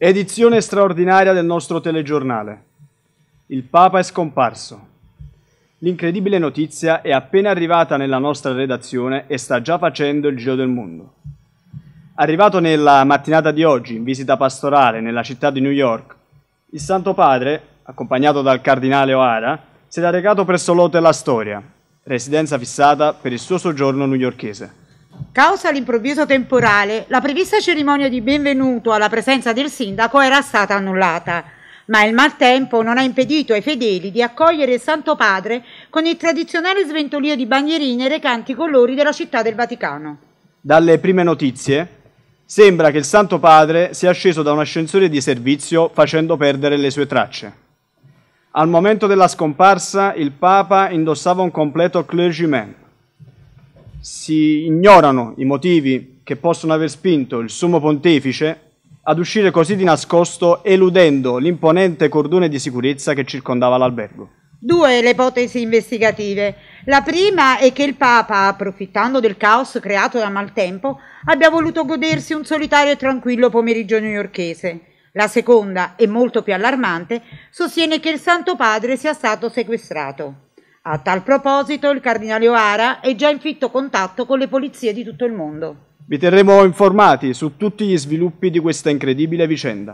Edizione straordinaria del nostro telegiornale. Il Papa è scomparso. L'incredibile notizia è appena arrivata nella nostra redazione e sta già facendo il giro del mondo. Arrivato nella mattinata di oggi in visita pastorale nella città di New York, il Santo Padre, accompagnato dal Cardinale O'Hara, si era recato presso l'Hotel Astoria, residenza fissata per il suo soggiorno newyorkese. Causa l'improvviso temporale, la prevista cerimonia di benvenuto alla presenza del sindaco era stata annullata, ma il maltempo non ha impedito ai fedeli di accogliere il Santo Padre con il tradizionale sventolio di bandierine recanti i colori della città del Vaticano. Dalle prime notizie, sembra che il Santo Padre sia sceso da un ascensore di servizio facendo perdere le sue tracce. Al momento della scomparsa, il Papa indossava un completo clergyman. Si ignorano i motivi che possono aver spinto il Sommo Pontefice ad uscire così di nascosto, eludendo l'imponente cordone di sicurezza che circondava l'albergo. Due le ipotesi investigative. La prima è che il Papa, approfittando del caos creato dal maltempo, abbia voluto godersi un solitario e tranquillo pomeriggio newyorkese. La seconda, e molto più allarmante, sostiene che il Santo Padre sia stato sequestrato. A tal proposito, il Cardinale O'Hara è già in fitto contatto con le polizie di tutto il mondo. Vi terremo informati su tutti gli sviluppi di questa incredibile vicenda.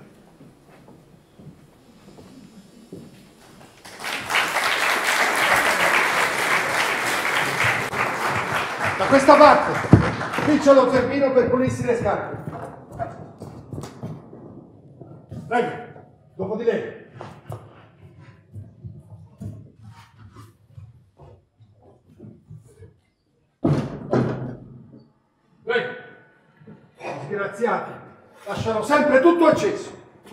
Da questa parte, qui c'è lo zerbino per pulirsi le scarpe. Prego, dopo di lei. Prego. Disgraziati, lasciano sempre tutto acceso.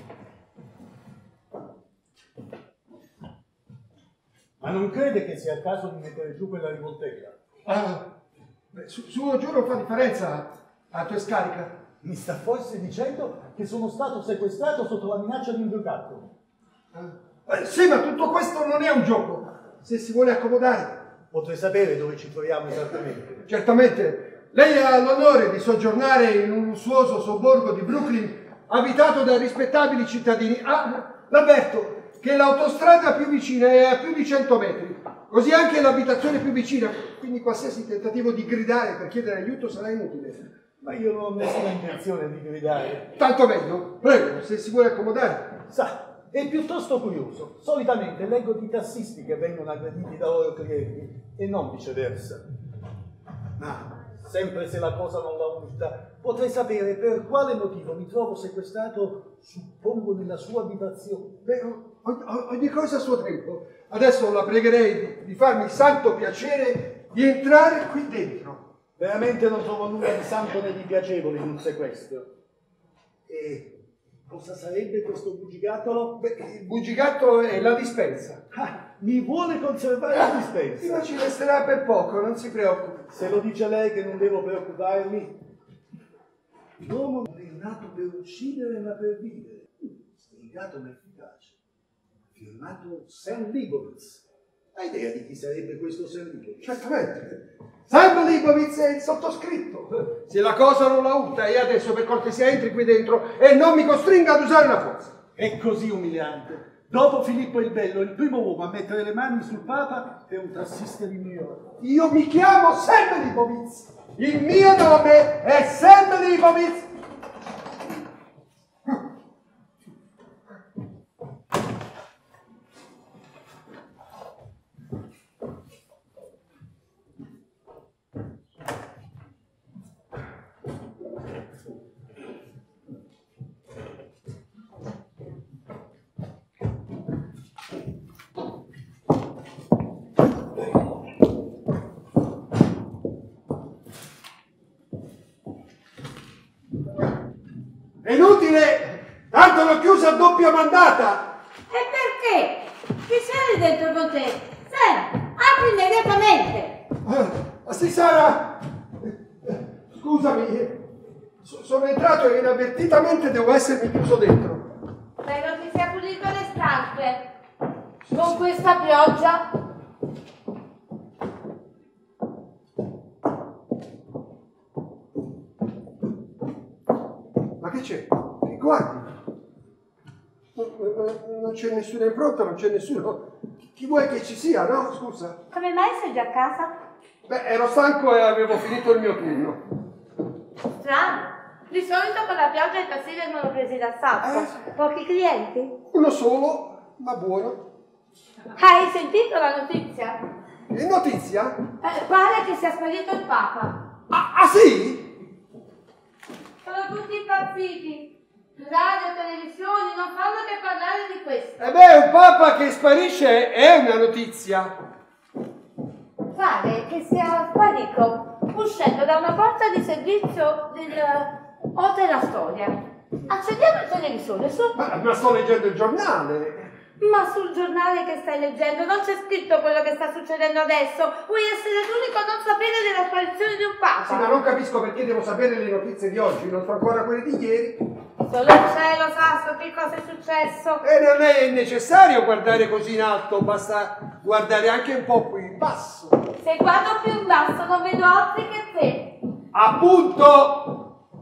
Ma non crede che sia il caso di mettere giù quella rivoltella? Suo giuro fa differenza a tua scarica? Mi sta forse dicendo che sono stato sequestrato sotto la minaccia di un giocattolo? Sì, ma tutto questo non è un gioco. Se si vuole accomodare. Potrei sapere dove ci troviamo esattamente? Certamente. Lei ha l'onore di soggiornare in un lussuoso sobborgo di Brooklyn abitato da rispettabili cittadini. L'avverto che l'autostrada più vicina è a più di 100 metri, così anche l'abitazione più vicina, quindi qualsiasi tentativo di gridare per chiedere aiuto sarà inutile. Ma io non ho nessuna intenzione di gridare. Tanto meglio. Prego, se si vuole accomodare. Sa, è piuttosto curioso. Solitamente leggo di tassisti che vengono aggrediti da loro clienti e non viceversa. Ma sempre se la cosa non la urta, potrei sapere per quale motivo mi trovo sequestrato, suppongo, nella sua abitazione. Ogni cosa a suo tempo. Adesso la pregherei di farmi il santo piacere di entrare qui dentro. Veramente non trovo nulla di santo né di piacevole in un sequestro. E cosa sarebbe questo bugigattolo? Il bugigattolo è la dispensa. Mi vuole conservare la dispensa? Ma ci resterà per poco, non si preoccupi. Se lo dice lei che non devo preoccuparmi. L'uomo non è nato per uccidere ma per vivere. Spiegato ma efficace. Firmato Sam Leibowitz. Hai idea di chi sarebbe questo Sam Leibowitz? Certamente. Sam Leibowitz è il sottoscritto. Se la cosa non la urta, e adesso per cortesia entri qui dentro e non mi costringa ad usare la forza. È così umiliante. Dopo Filippo il Bello, il primo uomo a mettere le mani sul Papa è un tassista di New York. Io mi chiamo Sam Leibowitz. Il mio nome è Sam Leibowitz. È inutile, tanto l'ho chiusa a doppia mandata. E perché? Chi sei dentro con te? Sam, apri immediatamente. Sì, Sara, scusami, sono entrato e inavvertitamente devo essermi chiuso dentro. Spero ti sia pulito le scarpe. Con questa pioggia. Ma che c'è? Guardi. c'è nessuno in pronta, non c'è nessuno. Chi vuoi che ci sia, no? Scusa. Come mai sei già a casa? Beh, ero stanco e avevo finito il mio turno. Strano. Di solito con la pioggia i tassi vengono presi d'assalto. Pochi clienti? Uno solo, ma buono. Hai sentito la notizia? E notizia? Pare che sia sparito il Papa. Ah, sì? Sono tutti impazziti. Radio, televisioni non fanno che parlare di questo. E beh, un Papa che sparisce è una notizia. Pare che sia sparito uscendo da una porta di servizio del Hotel Astoria. Accendiamo il televisore, su. Ma sto leggendo il giornale. Ma sul giornale che stai leggendo non c'è scritto quello che sta succedendo adesso. Vuoi essere l'unico a non sapere della sparizione di un Papa? Sì, ma non capisco perché devo sapere le notizie di oggi, non so ancora quelle di ieri. Solo il cielo sa che cosa è successo. E non è necessario guardare così in alto, basta guardare anche un po' qui in basso. Se guardo più in basso non vedo altri che te. Appunto!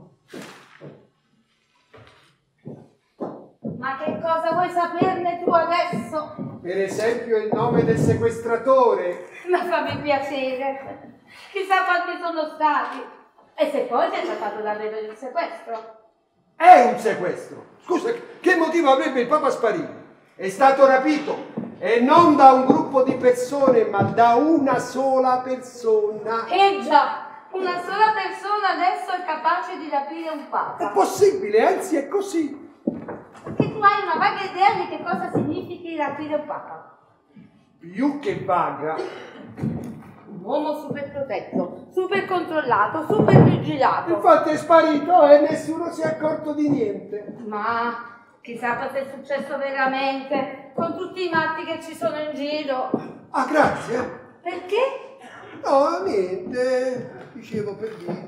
Ma che cosa vuoi saperne tu adesso? Per esempio il nome del sequestratore. Ma fammi piacere. Chissà quanti sono stati. E se poi si è trattato davvero di un sequestro? È un sequestro. Scusa, che motivo avrebbe il Papa sparito? È stato rapito. E non da un gruppo di persone, ma da una sola persona. Già, una sola persona adesso è capace di rapire un Papa. È possibile, anzi è così. Che tu hai una vaga idea di che cosa significhi rapire un Papa. Più che vaga. Un uomo super protetto, super controllato, super vigilato. Infatti è sparito e nessuno si è accorto di niente. Ma chissà cosa è successo veramente con tutti i matti che ci sono in giro. Ah, grazie. Perché? No, niente. Dicevo per dire.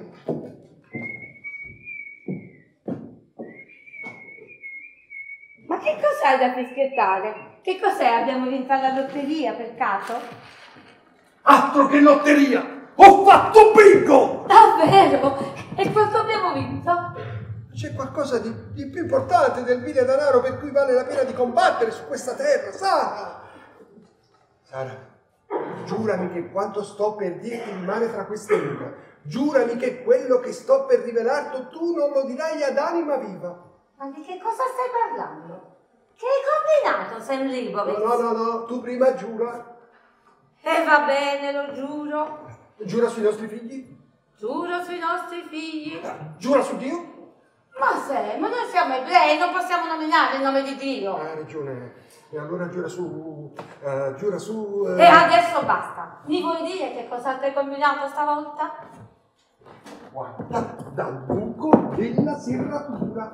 Ma che cos'hai da fischiettare? Che cos'è? Abbiamo vinto alla lotteria per caso? Altro che lotteria! Ho fatto bingo! Davvero? E quanto abbiamo vinto? C'è qualcosa di più importante del vile denaro per cui vale la pena di combattere su questa terra, Sara! Sara, giurami che quanto sto per dirti rimane tra queste mura. Giurami che quello che sto per rivelarti tu non lo dirai ad anima viva. Ma di che cosa stai parlando? Che hai combinato, Sam Leibowitz? No, tu prima giura. Va bene, lo giuro. Giura sui nostri figli? Giuro sui nostri figli. Giura su Dio? Ma Sam, noi siamo ebrei, non possiamo nominare il nome di Dio. Hai ragione. E allora giura su... E adesso basta. Mi vuoi dire che cosa hai combinato stavolta? Guarda, dal buco della serratura.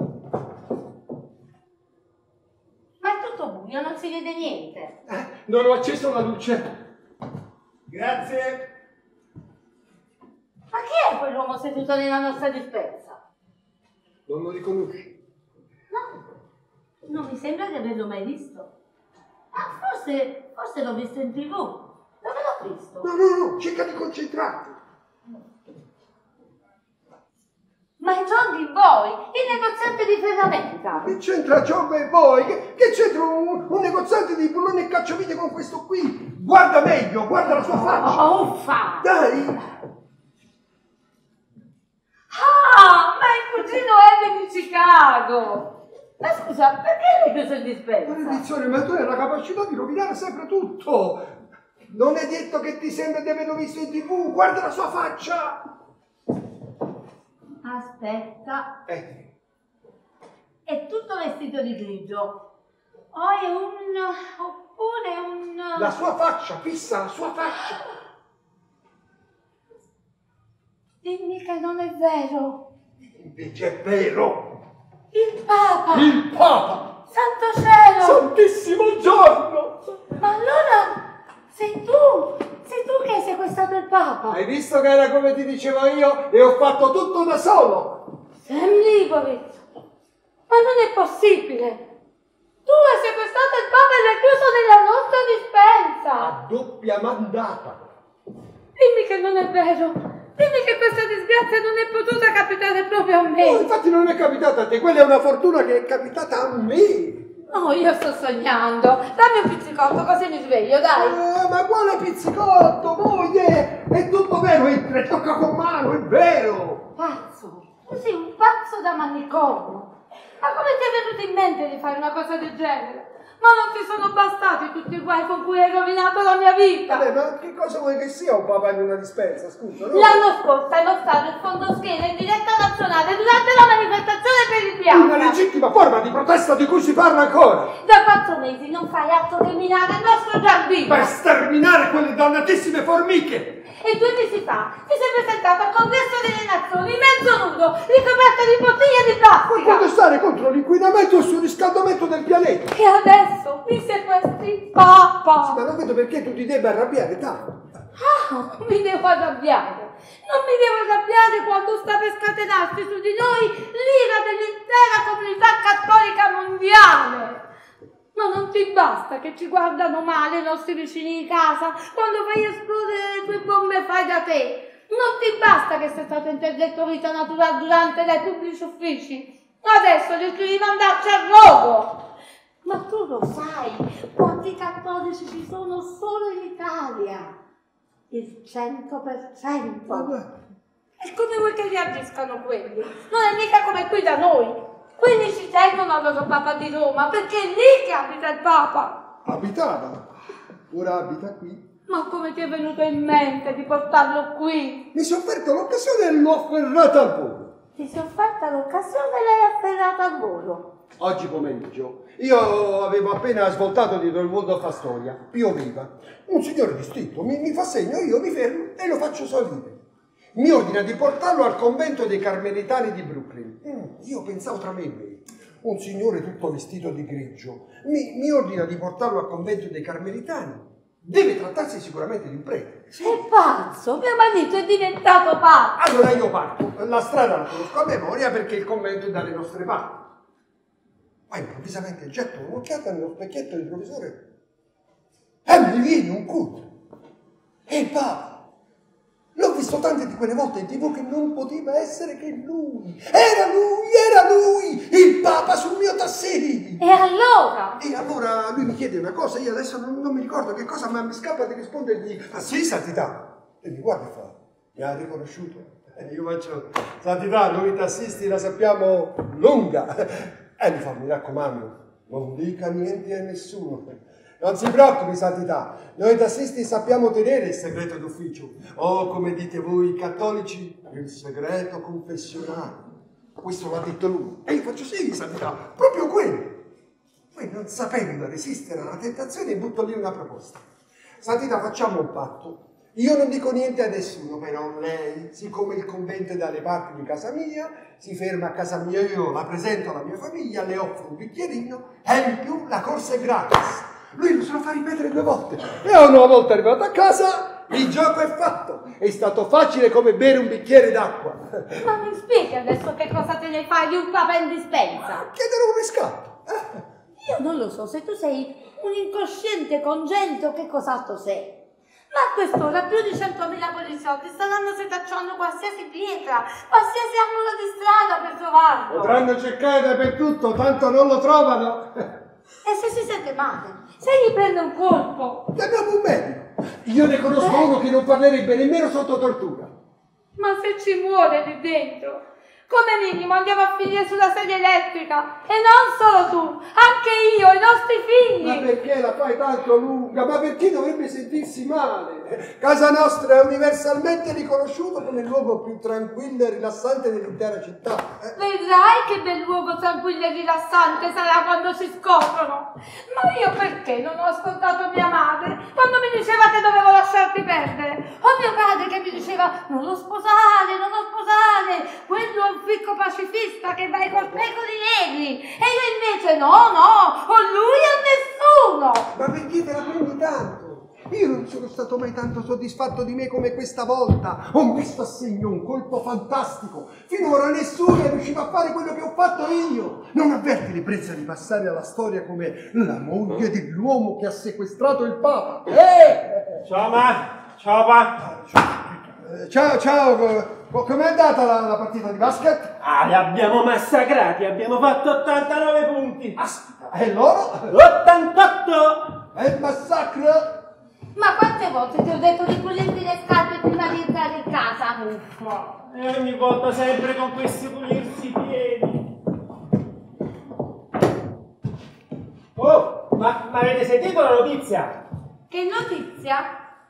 Ma è tutto buio, non si vede niente. Non ho acceso la luce. Grazie. Ma chi è quell'uomo seduto nella nostra dispensa? Non lo riconosci? No, non mi sembra di averlo mai visto. Ah, forse l'ho visto in TV. Dove l'ho visto? No, cerca di concentrarti. Ma è John D. Boy, il negoziante di ferramenta. Che c'entra John e voi? Che c'entra un negoziante di bulloni e cacciavite con questo qui? Guarda meglio, guarda la sua faccia. Oh, uffa! Dai! Ah, ma è il cugino Evan di Chicago. Ma scusa, perché l'hai preso in dispensa? Maledizione, ma tu hai la capacità di rovinare sempre tutto. Non è detto che ti sembra di averlo visto in TV. Guarda la sua faccia. Aspetta. È tutto vestito di grigio. Oppure un... La sua faccia, fissa la sua faccia. Dimmi che non è vero. Invece è vero. Il Papa. Il Papa. Santo cielo. Santissimo giorno. Ma allora sei tu che hai sequestrato il Papa. Hai visto che era come ti dicevo io e ho fatto tutto da solo. Sam Leibowitz. Ma non è possibile. Tu hai sequestrato il Papa e l'hai chiuso nella nostra dispensa. A doppia mandata. Dimmi che non è vero. Dimmi che questa disgrazia non è potuta capitare proprio a me. No, infatti non è capitata a te, quella è una fortuna che è capitata a me. Oh, io sto sognando. Dammi un pizzicotto così mi sveglio, dai. Ma quale pizzicotto, moglie? È tutto vero, entra, tocca con mano, è vero. Pazzo? Tu sei un pazzo da manicomio. Ma come ti è venuto in mente di fare una cosa del genere? Ma non ti sono bastati tutti i guai con cui hai rovinato la mia vita? Vabbè, ma che cosa vuoi che sia un papà in una dispensa, scusa? No? L'anno scorso hai mostrato il fondoschiena in diretta nazionale durante la manifestazione per il Una Biafra. legittima forma di protesta di cui si parla ancora. Da 4 mesi non fai altro che minare il nostro giardino. Per sterminare quelle dannatissime formiche. E 2 mesi fa ti sei presentato al Congresso delle Nazioni mezzo nudo, ricoperto di bottiglie di Puoi plastica. protestare contro l'inquinamento e il surriscaldamento del pianeta. E adesso mi sequestri Papa. Ma non vedo perché tu ti debba arrabbiare tanto. Ah, mi devo arrabbiare. Non mi devo arrabbiare quando sta per scatenarsi su di noi l'ira dell'intera comunità cattolica mondiale. Ma non ti basta che ci guardano male i nostri vicini di casa quando fai esplodere le tue bombe fai da te. Non ti basta che sei stato interdetto vita naturale durante dai pubblici uffici. Adesso rischi di mandarci a rogo. Ma tu lo sai quanti cattolici ci sono solo in Italia? Il 100%. E come vuoi che reagiscano quelli? Non è mica come qui da noi. Quelli ci tengono al loro Papa di Roma, perché è lì che abita il Papa. Abitava. Ora abita qui. Ma come ti è venuto in mente di portarlo qui? Mi si è offerta l'occasione e l'ho afferrata al volo. Ti si è offerta l'occasione e l'hai afferrata al volo. Oggi pomeriggio io avevo appena svoltato dietro il Waldorf Astoria. Pioveva. Un signore distinto mi fa segno, io mi fermo e lo faccio salire. Mi ordina di portarlo al convento dei Carmelitani di Brooklyn. Io pensavo tra me e me. Un signore tutto vestito di grigio mi ordina di portarlo al convento dei Carmelitani. Deve trattarsi sicuramente di un prete. Sei pazzo, mio marito è diventato pazzo. Allora io parto. La strada la conosco a memoria perché il convento è dalle nostre parti. Ma improvvisamente getto un'occhiata nello specchietto del provvisore e mi viene un culto. E il Papa. L'ho visto tante di quelle volte in TV che non poteva essere che lui. Era lui, il Papa sul mio tassino. E allora? E allora lui mi chiede una cosa, io adesso non mi ricordo che cosa, ma mi scappa di rispondergli, ah sì, santità. E mi guarda e fa, mi ha riconosciuto. E io faccio, santità, noi tassisti la sappiamo lunga. E mi fa, mi raccomando, non dica niente a nessuno. Non si preoccupi, santità, noi tassisti sappiamo tenere il segreto d'ufficio, o come dite voi cattolici, il segreto confessionale. Questo l'ha detto lui. E io faccio sì, santità, proprio quello. Poi non sapendo resistere alla tentazione butto lì una proposta. Santità, facciamo un patto. Io non dico niente a nessuno, però lei, siccome il convento è dalle parti di casa mia, si ferma a casa mia, io la presento alla mia famiglia, le offro un bicchierino e in più la corsa è gratis. Lui lo se lo fa ripetere 2 volte. E una volta arrivato a casa, il gioco è fatto. È stato facile come bere un bicchiere d'acqua. Ma mi spieghi adesso che cosa te ne fai di un Papa in dispensa? Chiedere un riscatto. Io non lo so, se tu sei un incosciente congenito, che cos'altro sei? Ma a quest'ora più di 100.000 poliziotti staranno setacciando qualsiasi pietra, qualsiasi angolo di strada per trovarlo. Potranno cercare dappertutto, tanto non lo trovano. E se si sente male? Se gli prende un colpo? Abbiamo un medico. Io ne conosco uno che non parlerebbe nemmeno sotto tortura. Ma se ci muore lì dentro? Come minimo andiamo a finire sulla sedia elettrica. E non solo tu, anche io, i nostri figli. Ma perché la fai tanto lunga? Ma perché dovrebbe sentirsi male? Casa nostra è universalmente riconosciuto come il luogo più tranquillo e rilassante dell'intera città. Vedrai che bel luogo tranquillo e rilassante sarà quando ci scoprono. Ma io perché non ho ascoltato mia madre quando mi diceva che dovevo lasciarti perdere? O mio padre che mi diceva non lo sposare, quello è un ficco pacifista che vai col peco di negri. E io invece no, o lui o nessuno. Ma perché te la prendi tanto? Io non sono stato mai tanto soddisfatto di me come questa volta. Ho messo a segno un colpo fantastico. Finora nessuno è riuscito a fare quello che ho fatto io. Non avverti l'ebbrezza di passare alla storia come la moglie dell'uomo che ha sequestrato il Papa? Ciao, ma. Ciao, pa. Ciao. com'è andata la partita di basket? Ah, li abbiamo massacrati, abbiamo fatto 89 punti. E loro? 88! È il massacro! Ma quante volte ti ho detto di pulirti le scarpe prima di entrare in casa? Uffa. E ogni volta sempre con questi pulirsi i piedi. Oh, ma avete sentito la notizia? Che notizia?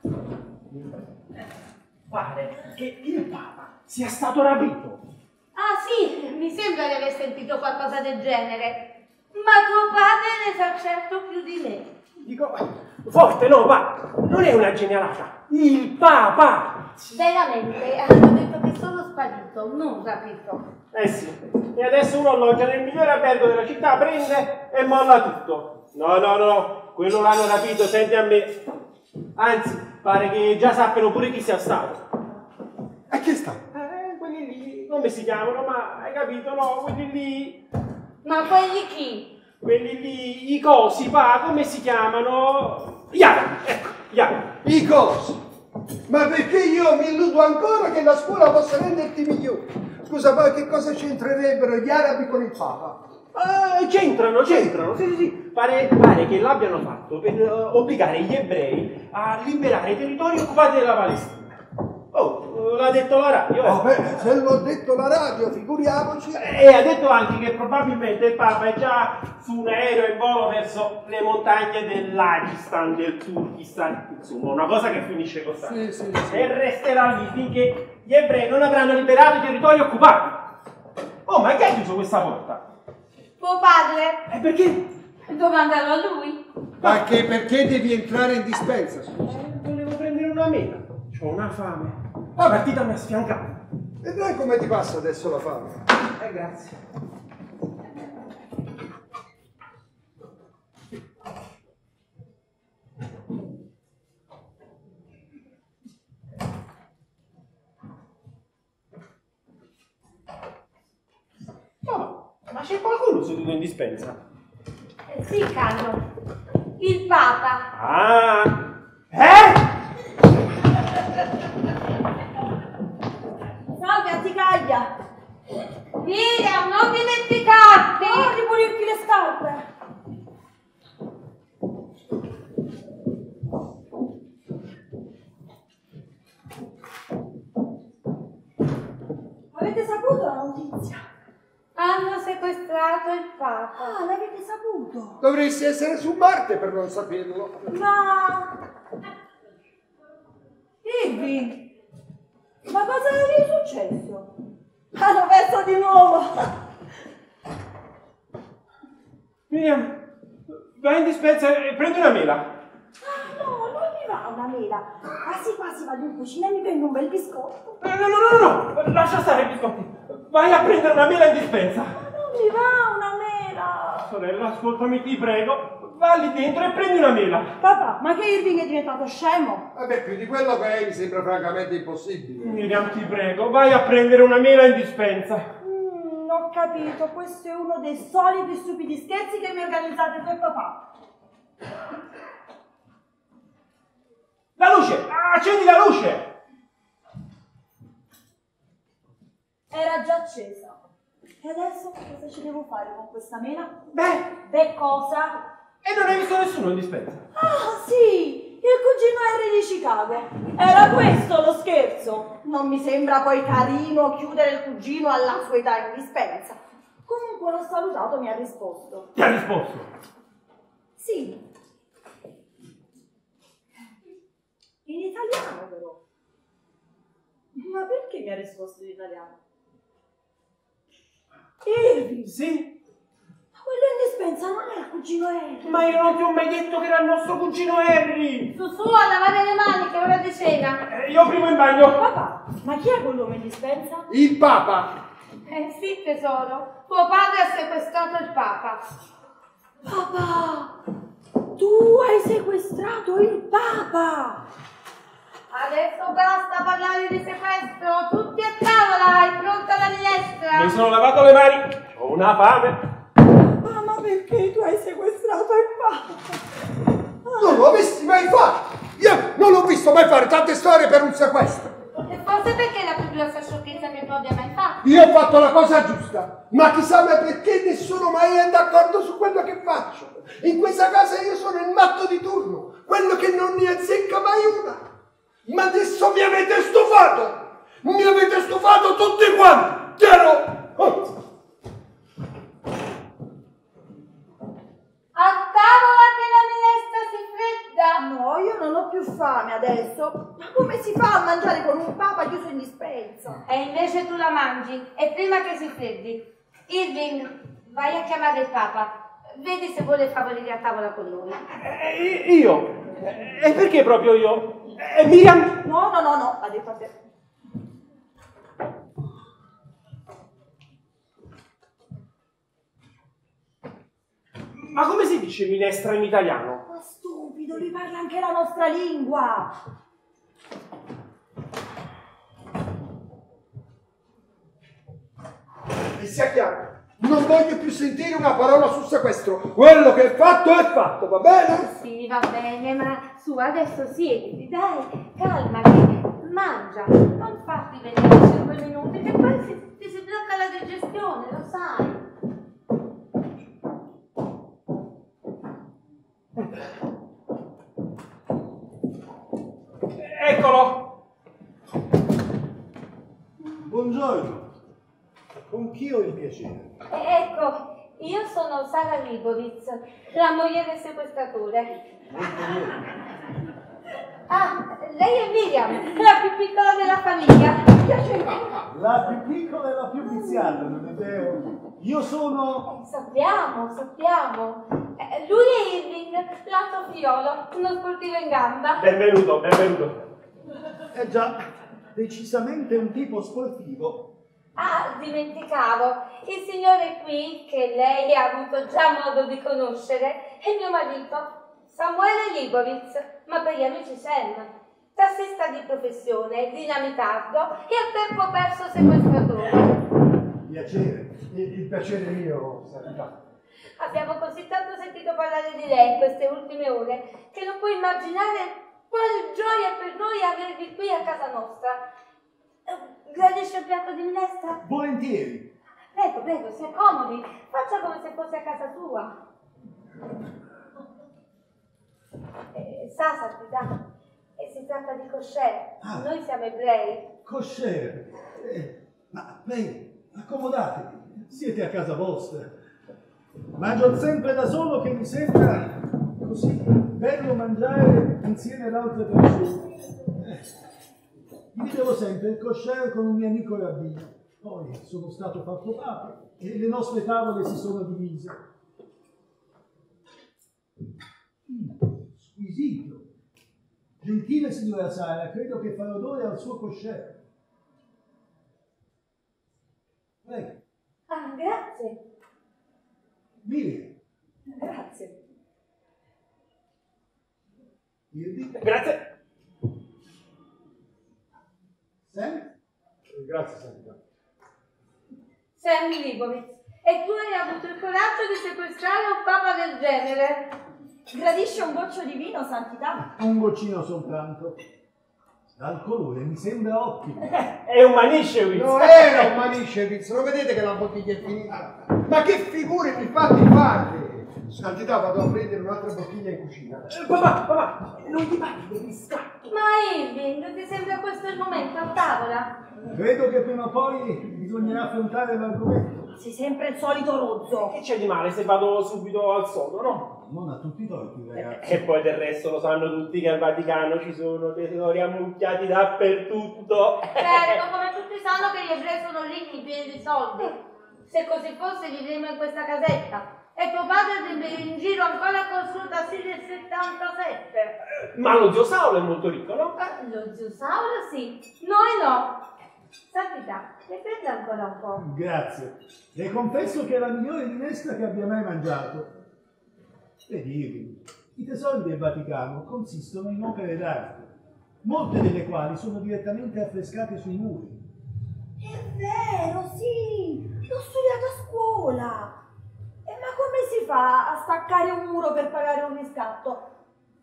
Pare che il Papa sia stato rapito. Ah sì, mi sembra di aver sentito qualcosa del genere. Ma tuo padre ne sa certo più di me. Dico, forte no, ma non è una genialata. Il Papa! Veramente, hanno detto che sono sparito, non rapito. Eh sì, e adesso uno alloggia nel migliore albergo della città, prende e molla tutto. No, quello l'hanno rapito, senti a me. Anzi, pare che già sappiano pure chi sia stato. E chi sta? Quelli lì, come si chiamano? Ma hai capito, no? Quelli lì, Ma quelli chi? quelli lì, i cosi, va, come si chiamano? Iara, ecco, Iara. I cosi! Ma perché io mi illudo ancora che la scuola possa renderti migliore? Scusa, ma che cosa c'entrerebbero gli arabi con il Papa? C'entrano, sì. Pare che l'abbiano fatto per obbligare gli ebrei a liberare i territori occupati dalla Palestina. Oh, l'ha detto la radio, Oh, beh, se l'ho detto la radio, figuriamoci. E ha detto anche che probabilmente il Papa è già su un aereo in volo verso le montagne dell'Agistan, del Turkistan, insomma, una cosa che finisce così. Sì. E resterà lì finché gli ebrei non avranno liberato i territori occupati. Oh, ma chi ha chiuso questa porta? Tuo padre? E perché? Domandarlo a lui. Ma che perché devi entrare in dispensa, scusa? Volevo prendere una mela. C'ho una fame. La partita mi ha sfiancato. Vedrai come ti passa adesso la fame. Grazie. No, ma c'è qualcuno seduto in dispensa? Sì, Carlo. Il Papa. Ah! Salve, anticaglia. Mira, non dimenticarti di pulirti le scarpe. Avete saputo la notizia? Hanno sequestrato il Papa. Ah, l'avete saputo? Dovresti essere su Marte per non saperlo. Ma... Irving, ma cosa è successo? Hanno perso di nuovo! Miriam, vai in dispensa e prendi una mela. Ah, no, non mi va una mela. Quasi vado in cucina e mi prendo un bel biscotto. No, lascia stare i biscotti. Vai a prendere una mela in dispensa. Ma non mi va una mela. Sorella, ascoltami, ti prego. Va lì dentro e prendi una mela. Papà, ma che Irving è diventato scemo? Vabbè, più di quello che è mi sembra francamente impossibile. Miriam, ti prego, vai a prendere una mela in dispensa. Ho capito, questo è uno dei soliti stupidi scherzi che mi organizzate tu e papà. La luce! Accendi la luce! Era già accesa. E adesso cosa ci devo fare con questa mela? Beh, Cosa? e non hai visto nessuno in dispensa? Ah, sì! Il cugino Harry di Chicago. Era questo lo scherzo. Non mi sembra poi carino chiudere il cugino alla sua età in dispensa. Comunque l'ho salutato e mi ha risposto. Ti ha risposto? Sì. In italiano però. Ma perché mi ha risposto in italiano? Irving! Sì. Ma quello in dispensa non è il cugino Harry. Ma io non ti ho mai detto che era il nostro cugino Harry. Su, a lavare le mani, che è ora di cena. Io primo in bagno. Papà, ma chi è quell'uomo in dispensa? Il Papa! Sì, tesoro. Tuo padre ha sequestrato il Papa. Papà, tu hai sequestrato il Papa! Adesso basta parlare di sequestro. Tutti a tavola, è pronta la minestra. Mi sono lavato le mani. Ho una fame. Papà, ma perché tu hai sequestrato il Papa? Non lo avresti mai fatto! Io non l'ho visto mai fare tante storie per un sequestro! E forse perché la più grossa sciocchezza che tu abbia mai fatto. Io ho fatto la cosa giusta, ma chissà mai perché nessuno mai è d'accordo su quello che faccio. In questa casa io sono il matto di turno, quello che non ne azzecca mai una. Ma adesso mi avete stufato! Mi avete stufato tutti quanti! Chiaro? Oh. A tavola che la minestra si fredda! No, io non ho più fame adesso. Ma come si fa a mangiare con un papa chiuso in dispensa? E invece tu la mangi, e prima che si freddi. Irving, vai a chiamare il Papa. Vedi se vuole favorire a tavola con noi. Io? E perché proprio io? Miriam? No, ha detto a te. Ma come si dice minestra in italiano? Ma stupido, lui parla anche la nostra lingua. E sia chiaro, non voglio più sentire una parola sul sequestro. Quello che è fatto, va bene? Sì, va bene, ma su, adesso siediti, dai, calmati, mangia, non farti venire 5 minuti, che poi ti si blocca la digestione, lo sai. Eccolo! Buongiorno. Con chi ho il piacere? Ecco, io sono Sara Leibovitz, la moglie del sequestratore. Ah, lei è Miriam, la più piccola della famiglia. Piacere. La più piccola e la più viziata, non è vero? Io sono... Sappiamo. Lui è Irving, l'altro figliolo, uno sportivo in gamba. Benvenuto. già, decisamente un tipo sportivo. Ah, dimenticavo, il signore qui, che lei ha avuto già modo di conoscere, è mio marito, Samuele Leibovitz, ma per gli amici Sam, tassista di professione, dinamitardo e a tempo perso sequestratore. Piacere, il piacere mio, Santità. Abbiamo così tanto sentito parlare di lei in queste ultime ore che non puoi immaginare quale gioia per noi avervi qui a casa nostra. Gradisce un piatto di minestra? Volentieri. Prego, si accomodi. Faccia come se fosse a casa sua. Sa, Santità, si tratta di kosher. Ah. Noi siamo ebrei. Kosher. Ma lei, accomodatevi. Siete a casa vostra. Mangio sempre da solo che mi sembra così bello mangiare insieme ad altre persone. Dicevo sempre il kosher con un mio amico rabbino. Poi sono stato fatto papa e le nostre tavole si sono divise. Squisito. Gentile signora Sara, credo che farò onore al suo kosher. Prego. Ah, grazie. Miriam. Grazie. Irving. Grazie. Sam? Grazie, Santità. Sam Leibovitz, e tu hai avuto il coraggio di sequestrare un papa del genere. Gradisce un goccio di vino, Santità? Un goccino soltanto. Dal colore mi sembra ottimo. È un Manischewitz. Non era un Manischewitz, lo vedete che la bottiglia è finita? Ma che figure mi fate fare? Santità, vado a prendere un'altra bottiglia in cucina. Papà, non gli parli degli scatti. Ma Irving, ti sembra questo il momento a tavola? Credo che prima o poi bisognerà affrontare l'argomento. Sei sempre il solito rozzo. Che c'è di male se vado subito al sodo, no? Non a tutti i torti, ragazzi. E poi del resto lo sanno tutti che al Vaticano ci sono tesori ammucchiati dappertutto. Certo, come tutti sanno che gli ebrei sono ricchi, pieni di soldi. Se così fosse vivremmo in questa casetta. E tuo padre deve in giro ancora col suo tassì del 77. Ma lo zio Saulo è molto ricco, no? Lo zio Saulo sì, noi no. Santità, ne prenda ancora un po'. Grazie. Le confesso che è la migliore minestra che abbia mai mangiato. Vedi, Irving, i tesori del Vaticano consistono in opere d'arte, molte delle quali sono direttamente affrescate sui muri. È vero, sì, l'ho studiato a scuola. Ma come si fa a staccare un muro per pagare un riscatto?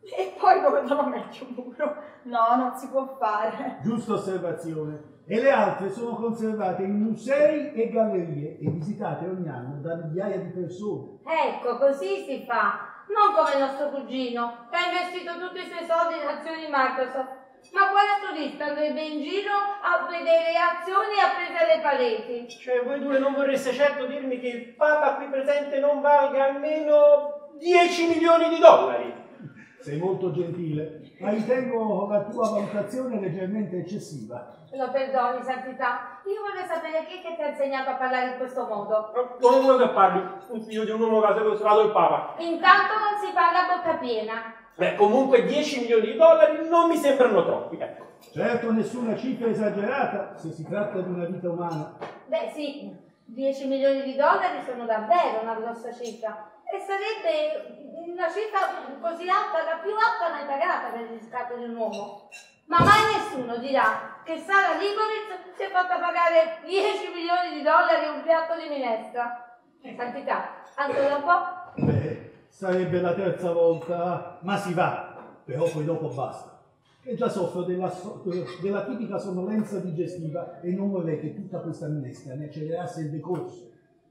E poi dove non metti un muro? No, non si può fare. Giusta osservazione. E le altre sono conservate in musei e gallerie e visitate ogni anno da migliaia di persone. Ecco, così si fa. Non come il nostro cugino, che ha investito tutti i suoi soldi in azioni Microsoft. Ma quale turista andrebbe in giro a vedere azioni appese alle pareti? Cioè, voi due non vorreste certo dirmi che il Papa qui presente non valga almeno 10 milioni di dollari? Sei molto gentile, ma ritengo la tua valutazione leggermente eccessiva. Lo perdoni, Santità. Io vorrei sapere chi è che ti ha insegnato a parlare in questo modo. Non vuoi che parli, un figlio di un uomo che ha sequestrato il Papa. Intanto non si parla a bocca piena. Beh, comunque 10 milioni di dollari non mi sembrano troppi, ecco. Certo, nessuna cifra esagerata se si tratta di una vita umana. Beh sì, 10 milioni di dollari sono davvero una grossa cifra. E sarebbe una cifra così alta, la più alta mai pagata per il riscatto di un uomo. Ma mai nessuno dirà che Sara Ligovic si è fatta pagare 10 milioni di dollari un piatto di minestra. Santità, ancora un po'? Beh, sarebbe la terza volta, ma si va, però poi dopo basta. E già soffro della tipica sonnolenza digestiva e non vorrei che tutta questa minestra ne accelerasse il decorso.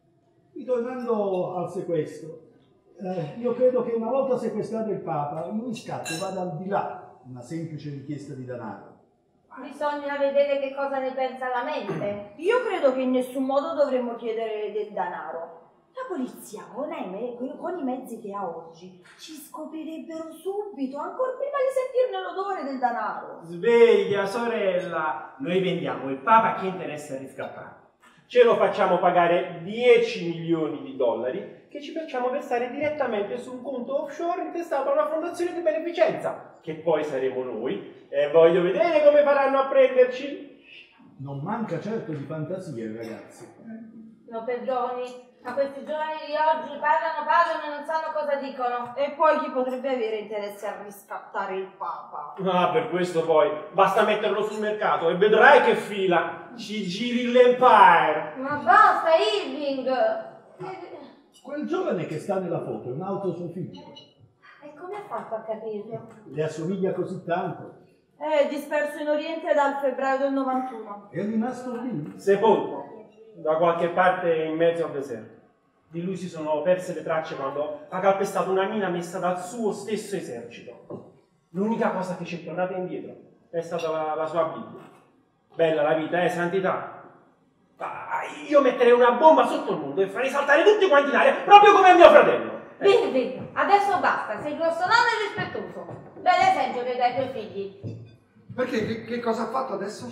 Ritornando al sequestro, io credo che una volta sequestrato il Papa, il riscatto vada al di là di una semplice richiesta di denaro. Bisogna vedere che cosa ne pensa la mente. Io credo che in nessun modo dovremmo chiedere del denaro. La polizia, con i mezzi che ha oggi, ci scoprirebbero subito, ancora prima di sentirne l'odore del denaro. Sveglia, sorella! Noi vendiamo il Papa, chi interessa a riscattare? Ce lo facciamo pagare 10 milioni di dollari che ci facciamo versare direttamente su un conto offshore intestato a una fondazione di beneficenza, che poi saremo noi, e voglio vedere come faranno a prenderci. Non manca certo di fantasia, ragazzi. Lo perdoni, ma questi giovani di oggi parlano e non sanno cosa dicono. E poi chi potrebbe avere interesse a riscattare il Papa? Ah, per questo poi basta metterlo sul mercato e vedrai che fila, ci giri l'Empire. Ma basta, Irving! Quel giovane che sta nella foto è un altro suo figlio. E come ha fatto a capirlo? Le assomiglia così tanto. È disperso in Oriente dal febbraio del 91. È rimasto lì. Sepolto da qualche parte in mezzo al deserto. Di lui si sono perse le tracce quando ha calpestato una mina messa dal suo stesso esercito. L'unica cosa che ci è tornata indietro è stata la sua Bibbia. Bella la vita, Santità? Io metterei una bomba sotto il mondo e farei saltare tutti quanti in aria, proprio come mio fratello. Vedi, adesso basta, sei grossolano e rispettoso. Bell'esempio che dai ai tuoi figli. Perché? Che cosa ha fatto adesso?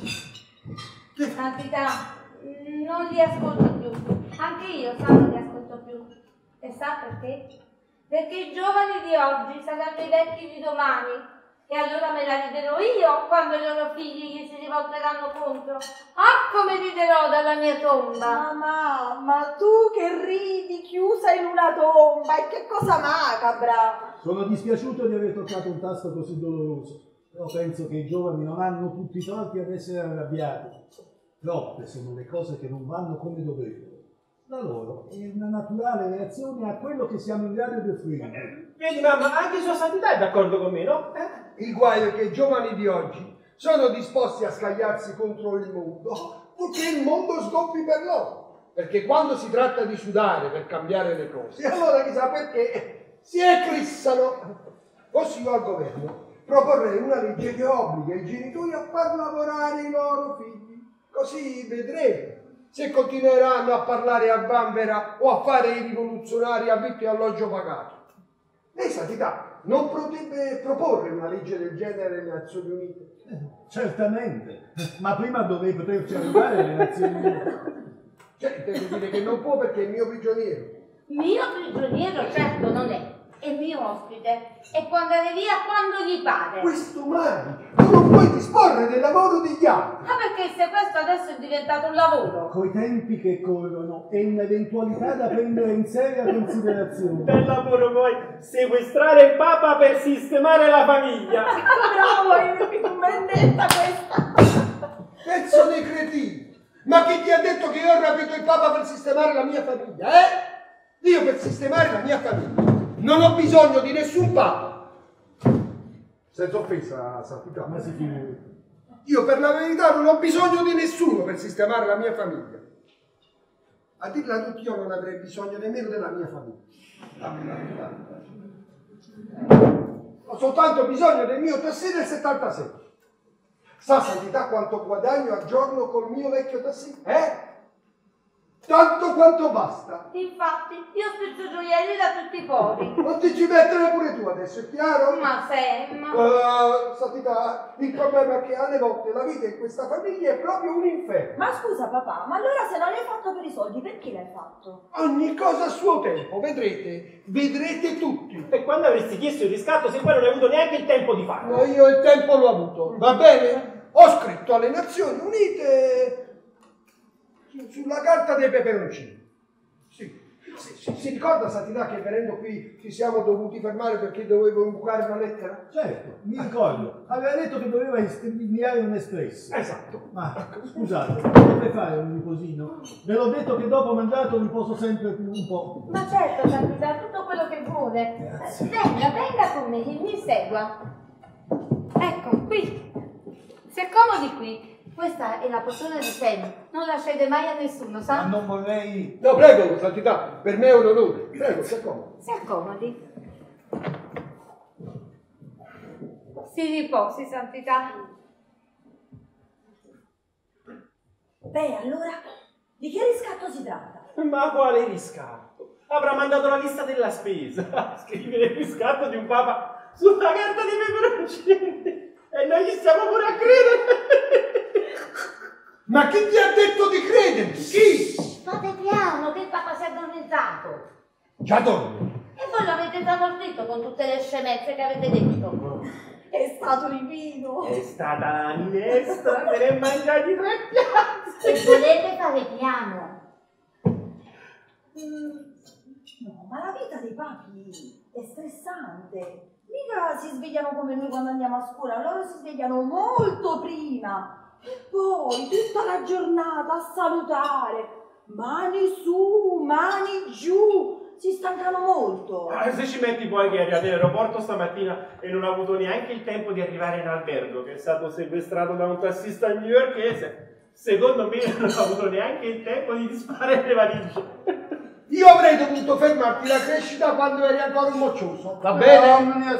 Santità, non li ascolto più. Anche io, non li ascolto più. E sa perché? Perché i giovani di oggi saranno i vecchi di domani. E allora me la riderò io quando i loro figli gli si rivolteranno contro. Ah, come riderò dalla mia tomba! Ma tu che ridi chiusa in una tomba, e che cosa macabra! Sono dispiaciuto di aver toccato un tasto così doloroso, però penso che i giovani non hanno tutti i torti ad essere arrabbiati. Troppe sono le cose che non vanno come dovrebbero. La loro è una naturale reazione a quello che siamo in grado di offrire. Vedi mamma, anche Sua Santità è d'accordo con me, no? Il guaio è che i giovani di oggi sono disposti a scagliarsi contro il mondo, purché il mondo sgobbi per loro. Perché quando si tratta di sudare per cambiare le cose, allora chissà perché si eclissano. Fossi io al governo, proporrei una legge che obbliga i genitori a far lavorare i loro figli. Così vedremo se continueranno a parlare a vanvera o a fare i rivoluzionari a vitto e alloggio pagato. Lei, Santità, non potrebbe proporre una legge del genere nelle Nazioni Unite? Certamente, ma prima dovrei poterci arrivare alle Nazioni Unite. Cioè, intendo dire che non può perché è mio prigioniero. Mio prigioniero certo non è mio ospite e può andare via quando gli pare. Questo mai! Tu non puoi disporre del lavoro degli altri! Ma perché se questo adesso è diventato un lavoro? Coi tempi che corrono è un'eventualità da prendere in seria considerazione. Bel lavoro poi, sequestrare il Papa per sistemare la famiglia. Bravo, che vendetta questa! Pezzo di cretino! Ma chi ti ha detto che io ho rapito il Papa per sistemare la mia famiglia, Io per sistemare la mia famiglia non ho bisogno di nessun Papa. Senza offesa, santità. Ma si figuri. Io per la verità non ho bisogno di nessuno per sistemare la mia famiglia. A dirla tutti, io non avrei bisogno nemmeno della mia famiglia. Ho soltanto bisogno del mio tassì del 77. Sa santità quanto guadagno al giorno col mio vecchio tassì? Tanto quanto basta. Infatti, io spezzo gioielli da tutti i pori. Non ti ci mettere pure tu adesso, è chiaro? Ma Sam... Santità, il problema è che alle volte la vita in questa famiglia è proprio un inferno. Ma scusa papà, ma allora se non l'hai fatto per i soldi, perché l'hai fatto? Ogni cosa a suo tempo, vedrete tutti. E quando avresti chiesto il riscatto se poi non hai avuto neanche il tempo di farlo? No, io il tempo l'ho avuto, va bene? Ho scritto alle Nazioni Unite sulla carta dei peperoncini. Si ricorda Santità che venendo qui ci siamo dovuti fermare perché dovevo imbucare una lettera? Certo, mi ricordo. Aveva detto che doveva inviare un espresso. Esatto. Ma scusate, potrei fare un riposino? Ve l'ho detto che dopo mangiato riposo sempre più un po'. Ma certo, Santità, tutto quello che vuole. Grazie. Venga con me, mi segua. Ecco, qui. Si accomodi qui. Questa è la pozione di Sam. Non la cede mai a nessuno, sa? Ma non vorrei... No, prego, Santità, per me è un onore. Prego, si accomodi. Si accomodi. Si riposi, Santità. Beh, allora, di che riscatto si tratta? Ma quale riscatto? Avrà mandato la lista della spesa. Scrivere il riscatto di un papa sulla carta dei peperoncini. E noi gli stiamo pure a credere. Ma chi ti ha detto di credermi? Chi? Fate piano, che il papa si è addormentato. Già dorme. E voi l'avete tramortito con tutte le scemenze che avete detto. È stato il vino. È stata la minestra, me ne mangiati 3 piatti. Se volete fare piano. No, ma la vita dei papi è stressante. Mica si svegliano come noi quando andiamo a scuola, loro si svegliano molto prima. E poi tutta la giornata a salutare. Mani su, mani giù. Si stancano molto. Se ci metti poi che è arrivato all'aeroporto stamattina e non ha avuto neanche il tempo di arrivare in albergo, che è stato sequestrato da un tassista newyorkese, secondo me non ha avuto neanche il tempo di disfare le valigie. Io avrei dovuto fermarti la crescita quando eri ancora un moccioso. Va bene?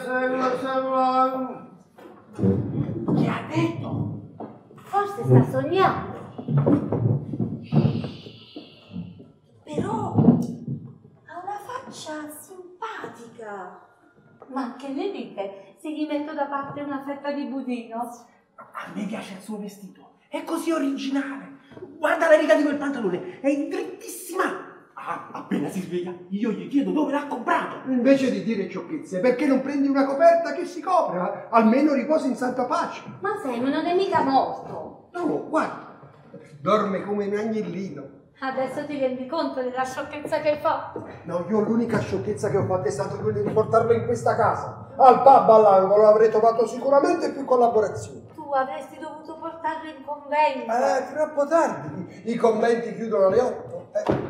Che ha detto? Forse sta sognando. Però ha una faccia simpatica. Ma che ne dite se gli metto da parte una fetta di budino? A me piace il suo vestito, è così originale. Guarda la riga di quel pantalone, è drittissima. Appena si sveglia, io gli chiedo dove l'ha comprato. Invece di dire sciocchezze, perché non prendi una coperta che si copra? Almeno riposa in santa pace. Ma Sam non è mica morto. No, guarda, dorme come un agnellino. Adesso ti rendi conto della sciocchezza che hai fatto? No, io l'unica sciocchezza che ho fatto è stato quello di portarlo in questa casa. Al pub all'angolo avrei trovato sicuramente più collaborazioni. Tu avresti dovuto portarlo in convento. Troppo tardi. I conventi chiudono alle 8.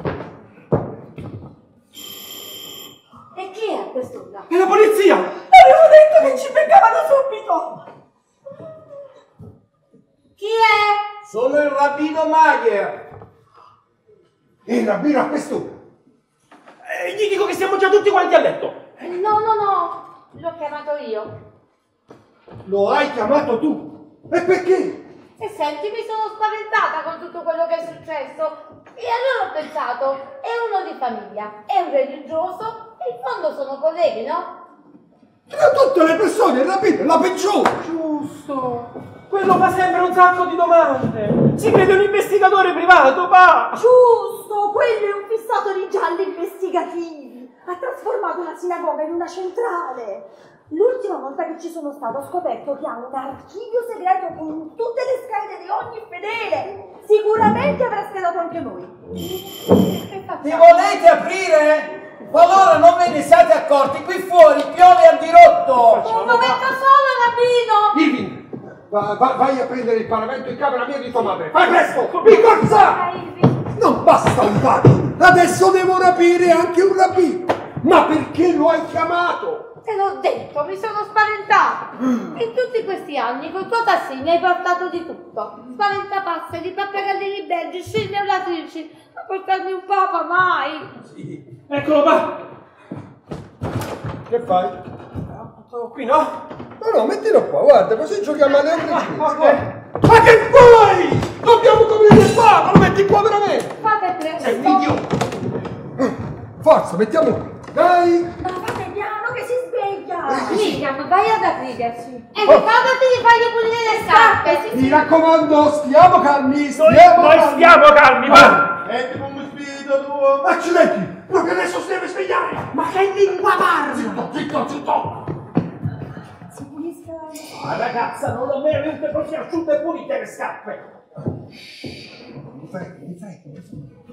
E chi è quest'ora? È la polizia! Avevo detto che ci beccavano subito. Chi è? Sono il rabbino Mayer. Il rabbino a quest'ora. Gli dico che siamo già tutti quanti a letto. No, l'ho chiamato io. Lo hai chiamato tu? E perché? E senti, mi sono spaventata con tutto quello che è successo. E allora ho pensato, è uno di famiglia, è un religioso, e in fondo sono colleghi, no? Tra tutte le persone il rabbino è la peggiore. Giusto. Quello fa sempre un sacco di domande. Si crede un investigatore privato, pa! Giusto, quello è un fissato di gialli investigativi. Ha trasformato una sinagoga in una centrale. L'ultima volta che ci sono stato ho scoperto che ha un archivio segreto con tutte le schede di ogni fedele. Sicuramente avrà schedato anche noi. Mi volete aprire? Qualora non ve ne siate accorti, qui fuori piove a dirotto. Un momento solo, rabbino! Irving, vai a prendere il paravento in camera mia di tua madre. Fai presto, mi corsa! Non basta un papi, adesso devo rapire anche un rabbino. Ma perché lo hai chiamato? Te l'ho detto, mi sono spaventata. In tutti questi anni col tuo tassino hai portato di tutto. Spaventapasseri, pappagallini belgi, scimmie aulatrici. Ma portarmi un papa mai. Sì. Eccolo qua. Che fai? Qui no? No, mettilo qua, guarda, così giochiamo alle altre Ma che vuoi? Dobbiamo coprire il papa, lo metti qua veramente! Fate presto. Sei un idiota. Forza, mettiamo qui. Dai! Ma fate piano che si sveglia! Miriam, vai ad aprirci. E ricordati di fargli pulire le scarpe. Mi raccomando, stiamo calmi, Noi calmi. stiamo calmi, ma... E come spirito tuo? Accidenti! Ma che adesso si deve svegliare! Ma che lingua parla! Zitto! Si pulisca... La ragazza non l'ho mai avute così asciutte e pulite le scarpe. Mi freghi.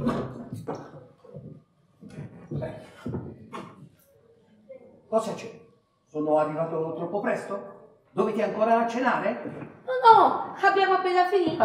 Cosa c'è? Sono arrivato troppo presto? Dovete ancora cenare? No, abbiamo appena finito.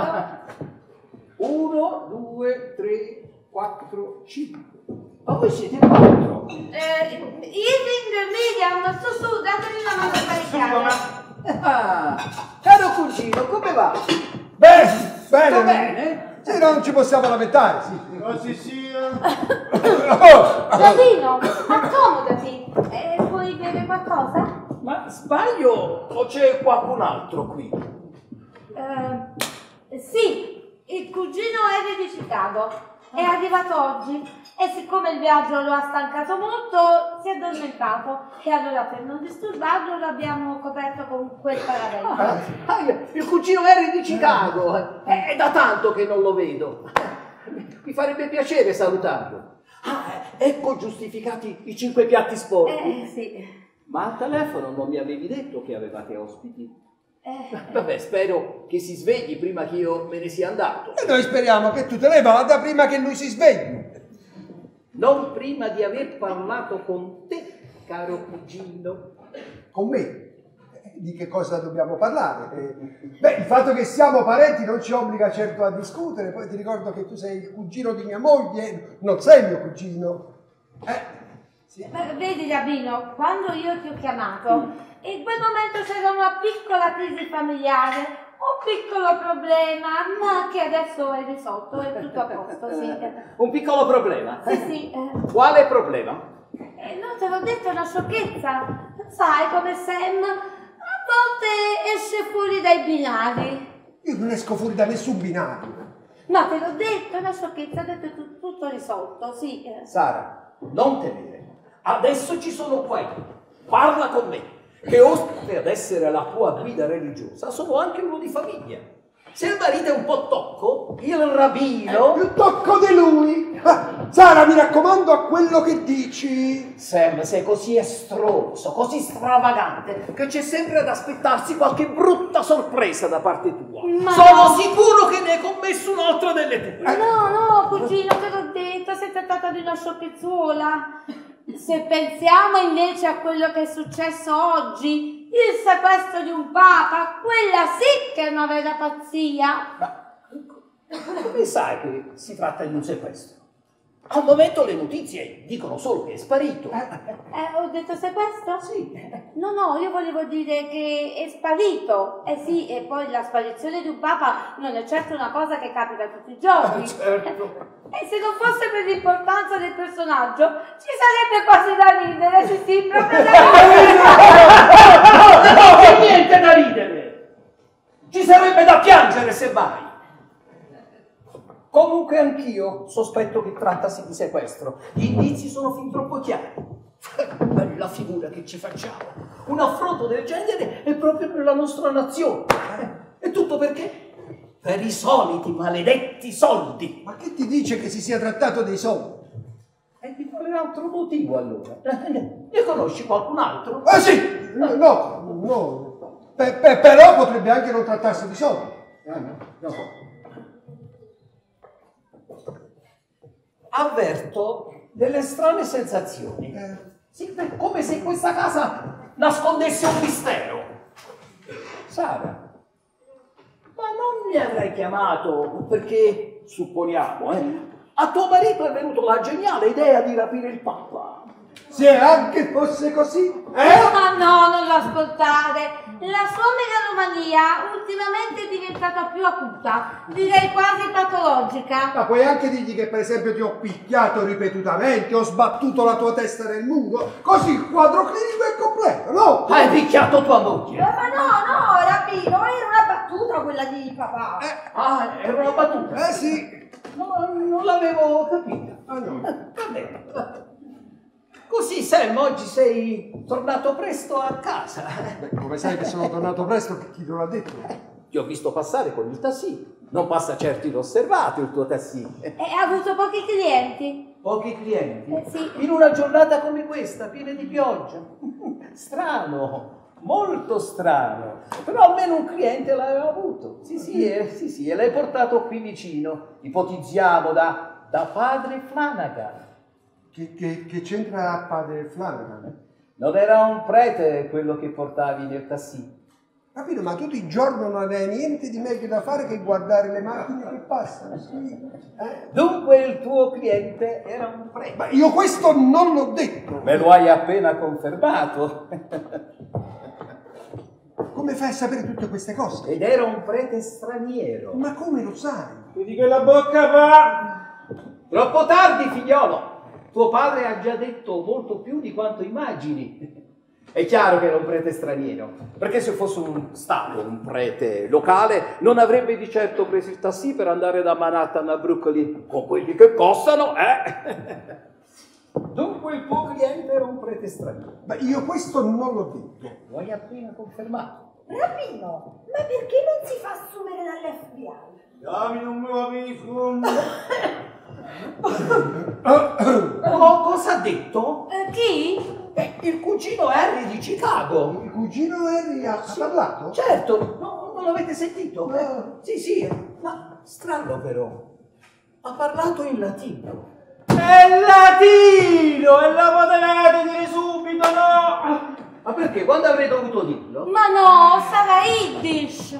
1, 2, 3, 4, 5. Ma voi siete 4. Irving, Miriam, su, datemi una mano a caricare. Caro cugino, come va? Bene! Sto bene? Sì, non ci possiamo lamentare, sì. Così sia. Gabino, accomodati. Vuoi bere qualcosa? Ma sbaglio o c'è qualcun altro qui? Sì, il cugino Harry di Chicago. È arrivato oggi e siccome il viaggio lo ha stancato molto si è addormentato e allora per non disturbarlo l'abbiamo coperto con quel paravento. Il cugino Harry di Chicago. È da tanto che non lo vedo. Mi farebbe piacere salutarlo. Ecco giustificati i 5 piatti sporchi. Sì. Ma al telefono non mi avevi detto che avevate ospiti? Vabbè, spero che si svegli prima che io me ne sia andato. E noi speriamo che tu te ne vada prima che lui si svegli. Non prima di aver parlato con te, caro cugino. Con me? Di che cosa dobbiamo parlare? Beh, il fatto che siamo parenti non ci obbliga certo a discutere. Poi ti ricordo che tu sei il cugino di mia moglie, non sei mio cugino. Sì. Vedi Gabino, quando io ti ho chiamato, in quel momento c'era una piccola crisi familiare, un piccolo problema, ma che adesso è risolto, è tutto a posto, sì. Un piccolo problema? Sì. Quale problema? Non te l'ho detto, è una sciocchezza. Sai come Sam a volte esce fuori dai binari. Io non esco fuori da nessun binario. No, te l'ho detto, è una sciocchezza, ho detto tutto risolto, sì. Sara, non temere. Adesso ci sono qua. Parla con me, che oltre ad essere la tua guida religiosa, sono anche uno di famiglia. Se il marito è un po' tocco, il rabbino... È più tocco di lui! Sara, mi raccomando a quello che dici! Sam, sei così estroso, così stravagante, che c'è sempre ad aspettarsi qualche brutta sorpresa da parte tua. Ma Sono sicuro che ne hai commesso un'altra delle tue. No, cugino, te l'ho detto, si è trattata di una sciocchezzuola. Se pensiamo invece a quello che è successo oggi, il sequestro di un papa, quella sì che è una vera pazzia. Ma come sai che si tratta di un sequestro? Al momento le notizie dicono solo che è sparito. Ho detto sequestro? Sì. No, io volevo dire che è sparito. Sì, e poi la sparizione di un papa non è certo una cosa che capita tutti i giorni. Certo. E se non fosse per l'importanza del personaggio, ci sarebbe quasi da ridere, sì, proprio da ridere. Non c'è niente da ridere. Ci sarebbe da piangere, semmai. Comunque anch'io sospetto che trattasi di sequestro. Gli indizi sono fin troppo chiari. La figura che ci facciamo. Un affronto del genere è proprio per la nostra nazione. E tutto perché? Per i soliti maledetti soldi. Ma che ti dice che si sia trattato dei soldi? E di quale altro motivo allora? Ne conosci qualcun altro? Ah sì! No. Però potrebbe anche non trattarsi di soldi. No. Avverto delle strane sensazioni. Sì, come se questa casa nascondesse un mistero. Sara, ma non mi avrai chiamato perché, supponiamo, a tuo marito è venuta la geniale idea di rapire il Papa. Se anche fosse così, Ah no, non lo ascoltate. La sua megalomania ultimamente è diventata più acuta, direi quasi patologica. Ma puoi anche dirgli che per esempio ti ho picchiato ripetutamente, ho sbattuto la tua testa nel muro, così il quadro clinico è completo, no? Hai picchiato tua moglie? Ma no, Rabbino, era una battuta quella di papà. Ah, era una battuta? Sì. No, non l'avevo capita. Ah no. Va bene. Così, Sam, oggi sei tornato presto a casa. Beh, come sai che sono tornato presto, chi te l'ha detto? Ti ho visto passare con il tassì. Non passa certo inosservato il tuo tassì. E ha avuto pochi clienti. Pochi clienti? Sì. In una giornata come questa, piena di pioggia. Strano, molto strano. Però almeno un cliente l'aveva avuto. Sì, e l'hai portato qui vicino. Ipotizziamo da padre Flanagan. Che c'entra padre Flanagan? Non era un prete quello che portavi nel tassì? Capito, ma tu di giorno non hai niente di meglio da fare che guardare le macchine che passano, sì? Dunque il tuo cliente era un prete. Ma io questo non l'ho detto. Me lo hai appena confermato. Come fai a sapere tutte queste cose? Ed era un prete straniero. Ma come lo sai? Vedi quella bocca va! Troppo tardi, figliolo. Tuo padre ha già detto molto più di quanto immagini. È chiaro che era un prete straniero, perché se fosse un prete locale non avrebbe di certo preso il tassì per andare da Manhattan a Brooklyn con quelli che costano, Dunque il tuo cliente era un prete straniero. Ma io questo non l'ho detto. Lo hai appena confermato. Rabbino, ma perché non si fa assumere dall'FBI? Dammi, non me lo capisco. Cosa ha detto? Chi? Il cugino Harry di Chicago. Il cugino Harry ha parlato? Certo, non l'avete sentito? No. Sì, ma strano però. Ha parlato in latino. È latino! E la potevate dire subito, no? Ma perché? Quando avrei dovuto dirlo? Ma no, sarà Yiddish.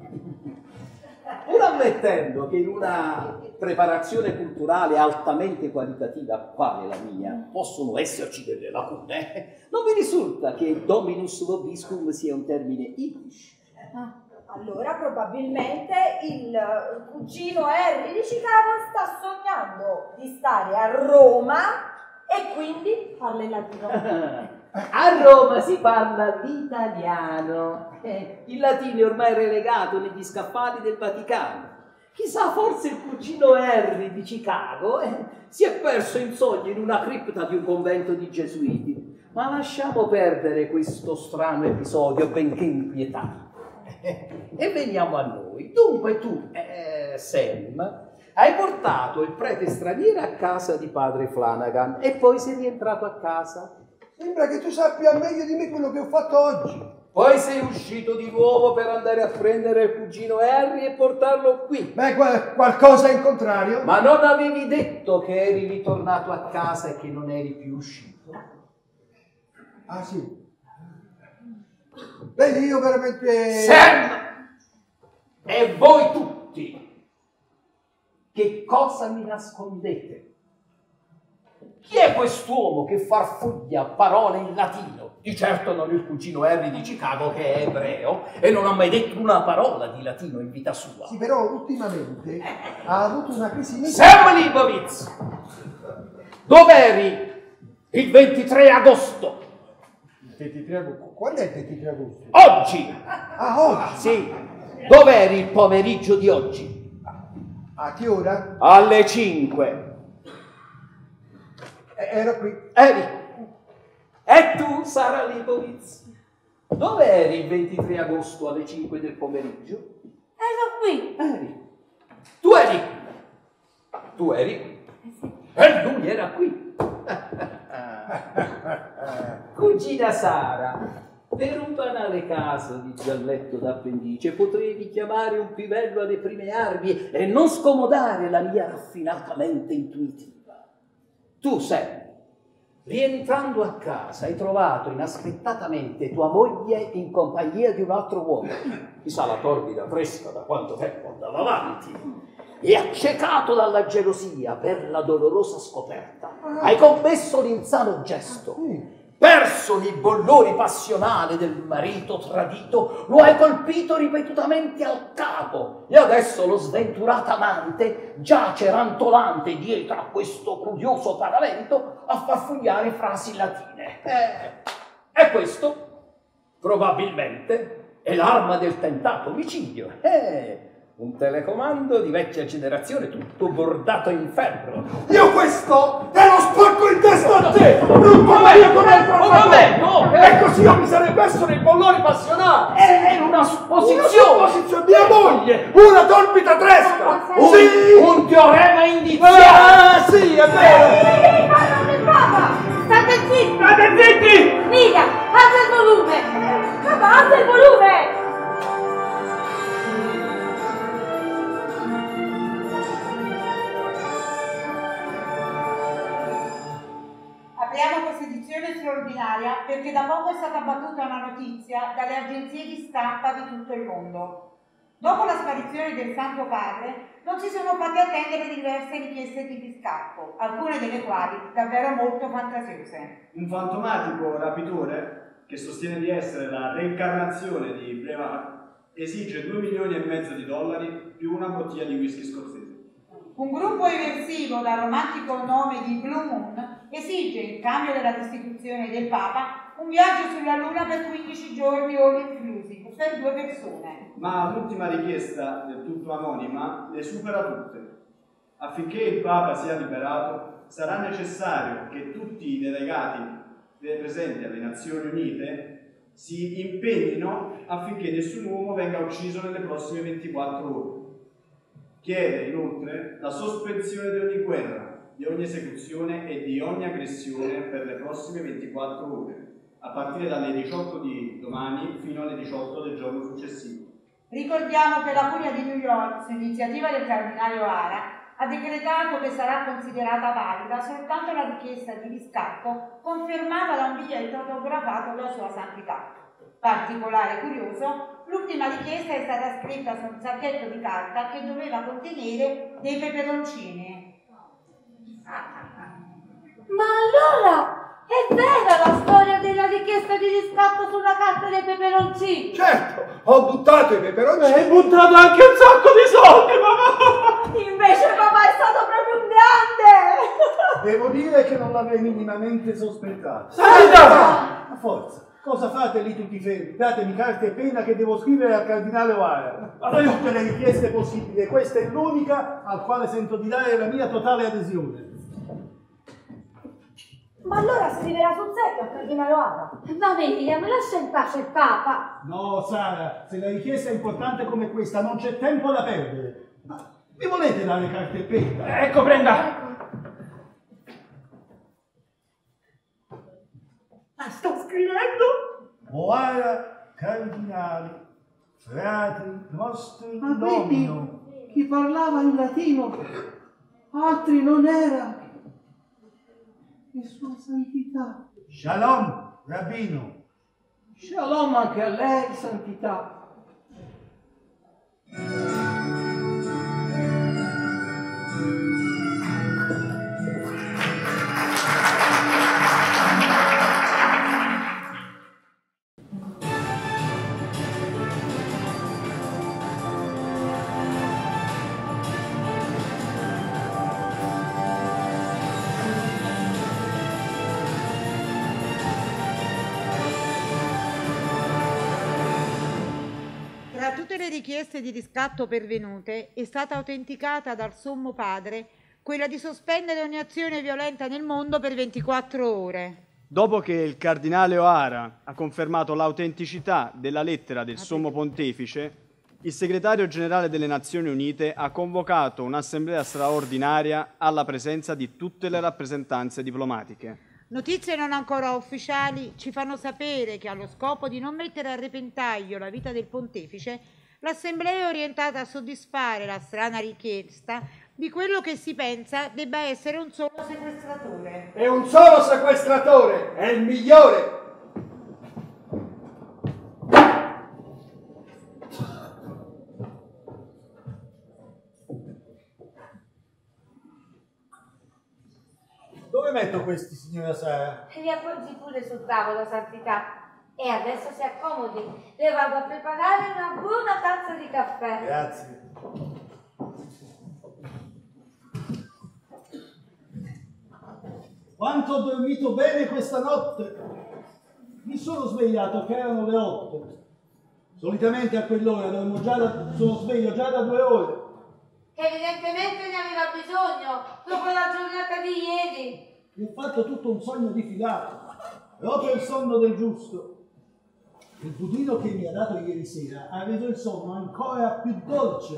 Pur ammettendo che in una preparazione culturale altamente qualitativa quale la mia possono esserci delle lacune, non mi risulta che Dominus Vobiscum sia un termine Yiddish. Allora probabilmente il cugino Harry di Chicago sta sognando di stare a Roma e quindi parla in latino. A Roma si parla l'italiano. Il latino è ormai relegato negli scaffali del Vaticano. Chissà, forse il cugino Harry di Chicago si è perso in sogno in una cripta di un convento di gesuiti. Ma lasciamo perdere questo strano episodio, benché inquietante. E veniamo a noi. Dunque tu, Sam, hai portato il prete straniero a casa di padre Flanagan e poi sei rientrato a casa. Sembra che tu sappia meglio di me quello che ho fatto oggi. Poi sei uscito di nuovo per andare a prendere il cugino Harry e portarlo qui. Beh, qualcosa in contrario? Ma non avevi detto che eri ritornato a casa e che non eri più uscito? Ah, sì. Beh, io veramente... Sam! E voi tutti, che cosa mi nascondete? Chi è quest'uomo che farfuglia parole in latino? Di certo non il cugino Harry di Chicago, che è ebreo e non ha mai detto una parola di latino in vita sua. Sì, però ultimamente ha avuto una crisi... Sam Leibowitz! Dov'eri il 23 agosto? Il 23 agosto? Quando è il 23 agosto? Oggi! Ah, oggi? Sì. Dov'eri il pomeriggio di oggi? A che ora? Alle 5. Ero qui. Eri. E tu, Sara Leibowitz? Dove eri il 23 agosto alle 5 del pomeriggio? Ero qui. Eri. Tu eri. Tu eri. E lui era qui. Cugina Sara, per un banale caso di gialletto d'appendice potevi chiamare un pivello alle prime armi e non scomodare la mia raffinatamente intuitiva. Tu, Sam, rientrando a casa, hai trovato inaspettatamente tua moglie in compagnia di un altro uomo. Chissà la torbida fresca da quanto tempo andava avanti. E accecato dalla gelosia per la dolorosa scoperta, Hai commesso l'insano gesto. Perso i bollori passionali del marito tradito, lo hai colpito ripetutamente al capo e adesso lo sventurato amante giace rantolante dietro a questo curioso paravento a farfugliare frasi latine. E questo, probabilmente, è l'arma del tentato omicidio. Un telecomando di vecchia generazione tutto bordato in ferro. Io questo te lo spacco in testa a te! Brutto meglio come il no! E così io mi sarei perso nei bollori passionali! È una supposizione! Una supposizione! Mia moglie! Una torbida tresca! Sì! Un teorema indiziato! Ah, sì, è vero! Il Papa! State zitti! State zitti! Mica! Alza il volume! Papà, alza il volume! Apriamo questa edizione straordinaria perché da poco è stata battuta una notizia dalle agenzie di stampa di tutto il mondo. Dopo la sparizione del Santo Padre non si sono fatte attendere diverse richieste di riscatto, alcune delle quali davvero molto fantasiose. Un fantomatico rapitore, che sostiene di essere la reincarnazione di Brevard, esige $2,5 milioni più una bottiglia di whisky scozzese. Un gruppo eversivo dal romantico nome di Blue Moon esige, in cambio della destituzione del Papa, un viaggio sulla Luna per 15 giorni all inclusive per 2 persone. Ma l'ultima richiesta, del tutto anonima, le supera tutte. Affinché il Papa sia liberato, sarà necessario che tutti i delegati presenti alle Nazioni Unite si impegnino affinché nessun uomo venga ucciso nelle prossime 24 ore. Chiede inoltre la sospensione di ogni guerra, di ogni esecuzione e di ogni aggressione per le prossime 24 ore, a partire dalle 18 di domani fino alle 18 del giorno successivo. Ricordiamo che la Curia di New York, su iniziativa del Cardinale O'Hara, ha decretato che sarà considerata valida soltanto la richiesta di riscatto confermata da un biglietto autografato da Sua Santità. Particolare curioso, l'ultima richiesta è stata scritta su un sacchetto di carta che doveva contenere dei peperoncini. Ma allora è vera la storia della richiesta di riscatto sulla carta dei peperoncini? Certo, ho buttato i peperoncini. Hai buttato anche un sacco di soldi, mamma! Invece papà è stato proprio un grande! Devo dire che non l'avrei minimamente sospettato. Santa! A forza, cosa fate lì tutti fermi? Datemi carta e penna che devo scrivere al Cardinale O'Hara. Tutte le richieste possibili, e questa è l'unica al quale sento di dare la mia totale adesione. Ma allora scriverà sul serio al Cardinale O'Hara? Ma Miriam, lascia in pace il Papa. No, Sara, se la richiesta è importante come questa non c'è tempo da perdere. Ma mi volete dare carta e penna? Ecco, prenda! Ma sto scrivendo? O'Hara, cardinali, frati, nostri Ma vedi domino. chi parlava in latino, altri non era che Sua Santità. Shalom, rabbino. Shalom anche a lei, Santità. Tra tutte le richieste di riscatto pervenute è stata autenticata dal Sommo Padre quella di sospendere ogni azione violenta nel mondo per 24 ore. Dopo che il cardinale O'Hara ha confermato l'autenticità della lettera del Sommo Pontefice, il segretario generale delle Nazioni Unite ha convocato un'assemblea straordinaria alla presenza di tutte le rappresentanze diplomatiche. Notizie non ancora ufficiali ci fanno sapere che allo scopo di non mettere a repentaglio la vita del pontefice, l'assemblea è orientata a soddisfare la strana richiesta di quello che si pensa debba essere un solo sequestratore. È un solo sequestratore, è il migliore. Dove Dove metto questi, signora Sara? Li appoggi pure sul tavolo, santità. E adesso si accomodi. Le vado a preparare una buona tazza di caffè. Grazie. Quanto ho dormito bene questa notte! Mi sono svegliato che erano le 8. Solitamente a quell'ora sono sveglio già da 2 ore. Evidentemente ne aveva bisogno, dopo la giornata di ieri. Mi ho fatto tutto un sogno di filato, proprio il sonno del giusto. Il budino che mi ha dato ieri sera ha reso il sonno ancora più dolce.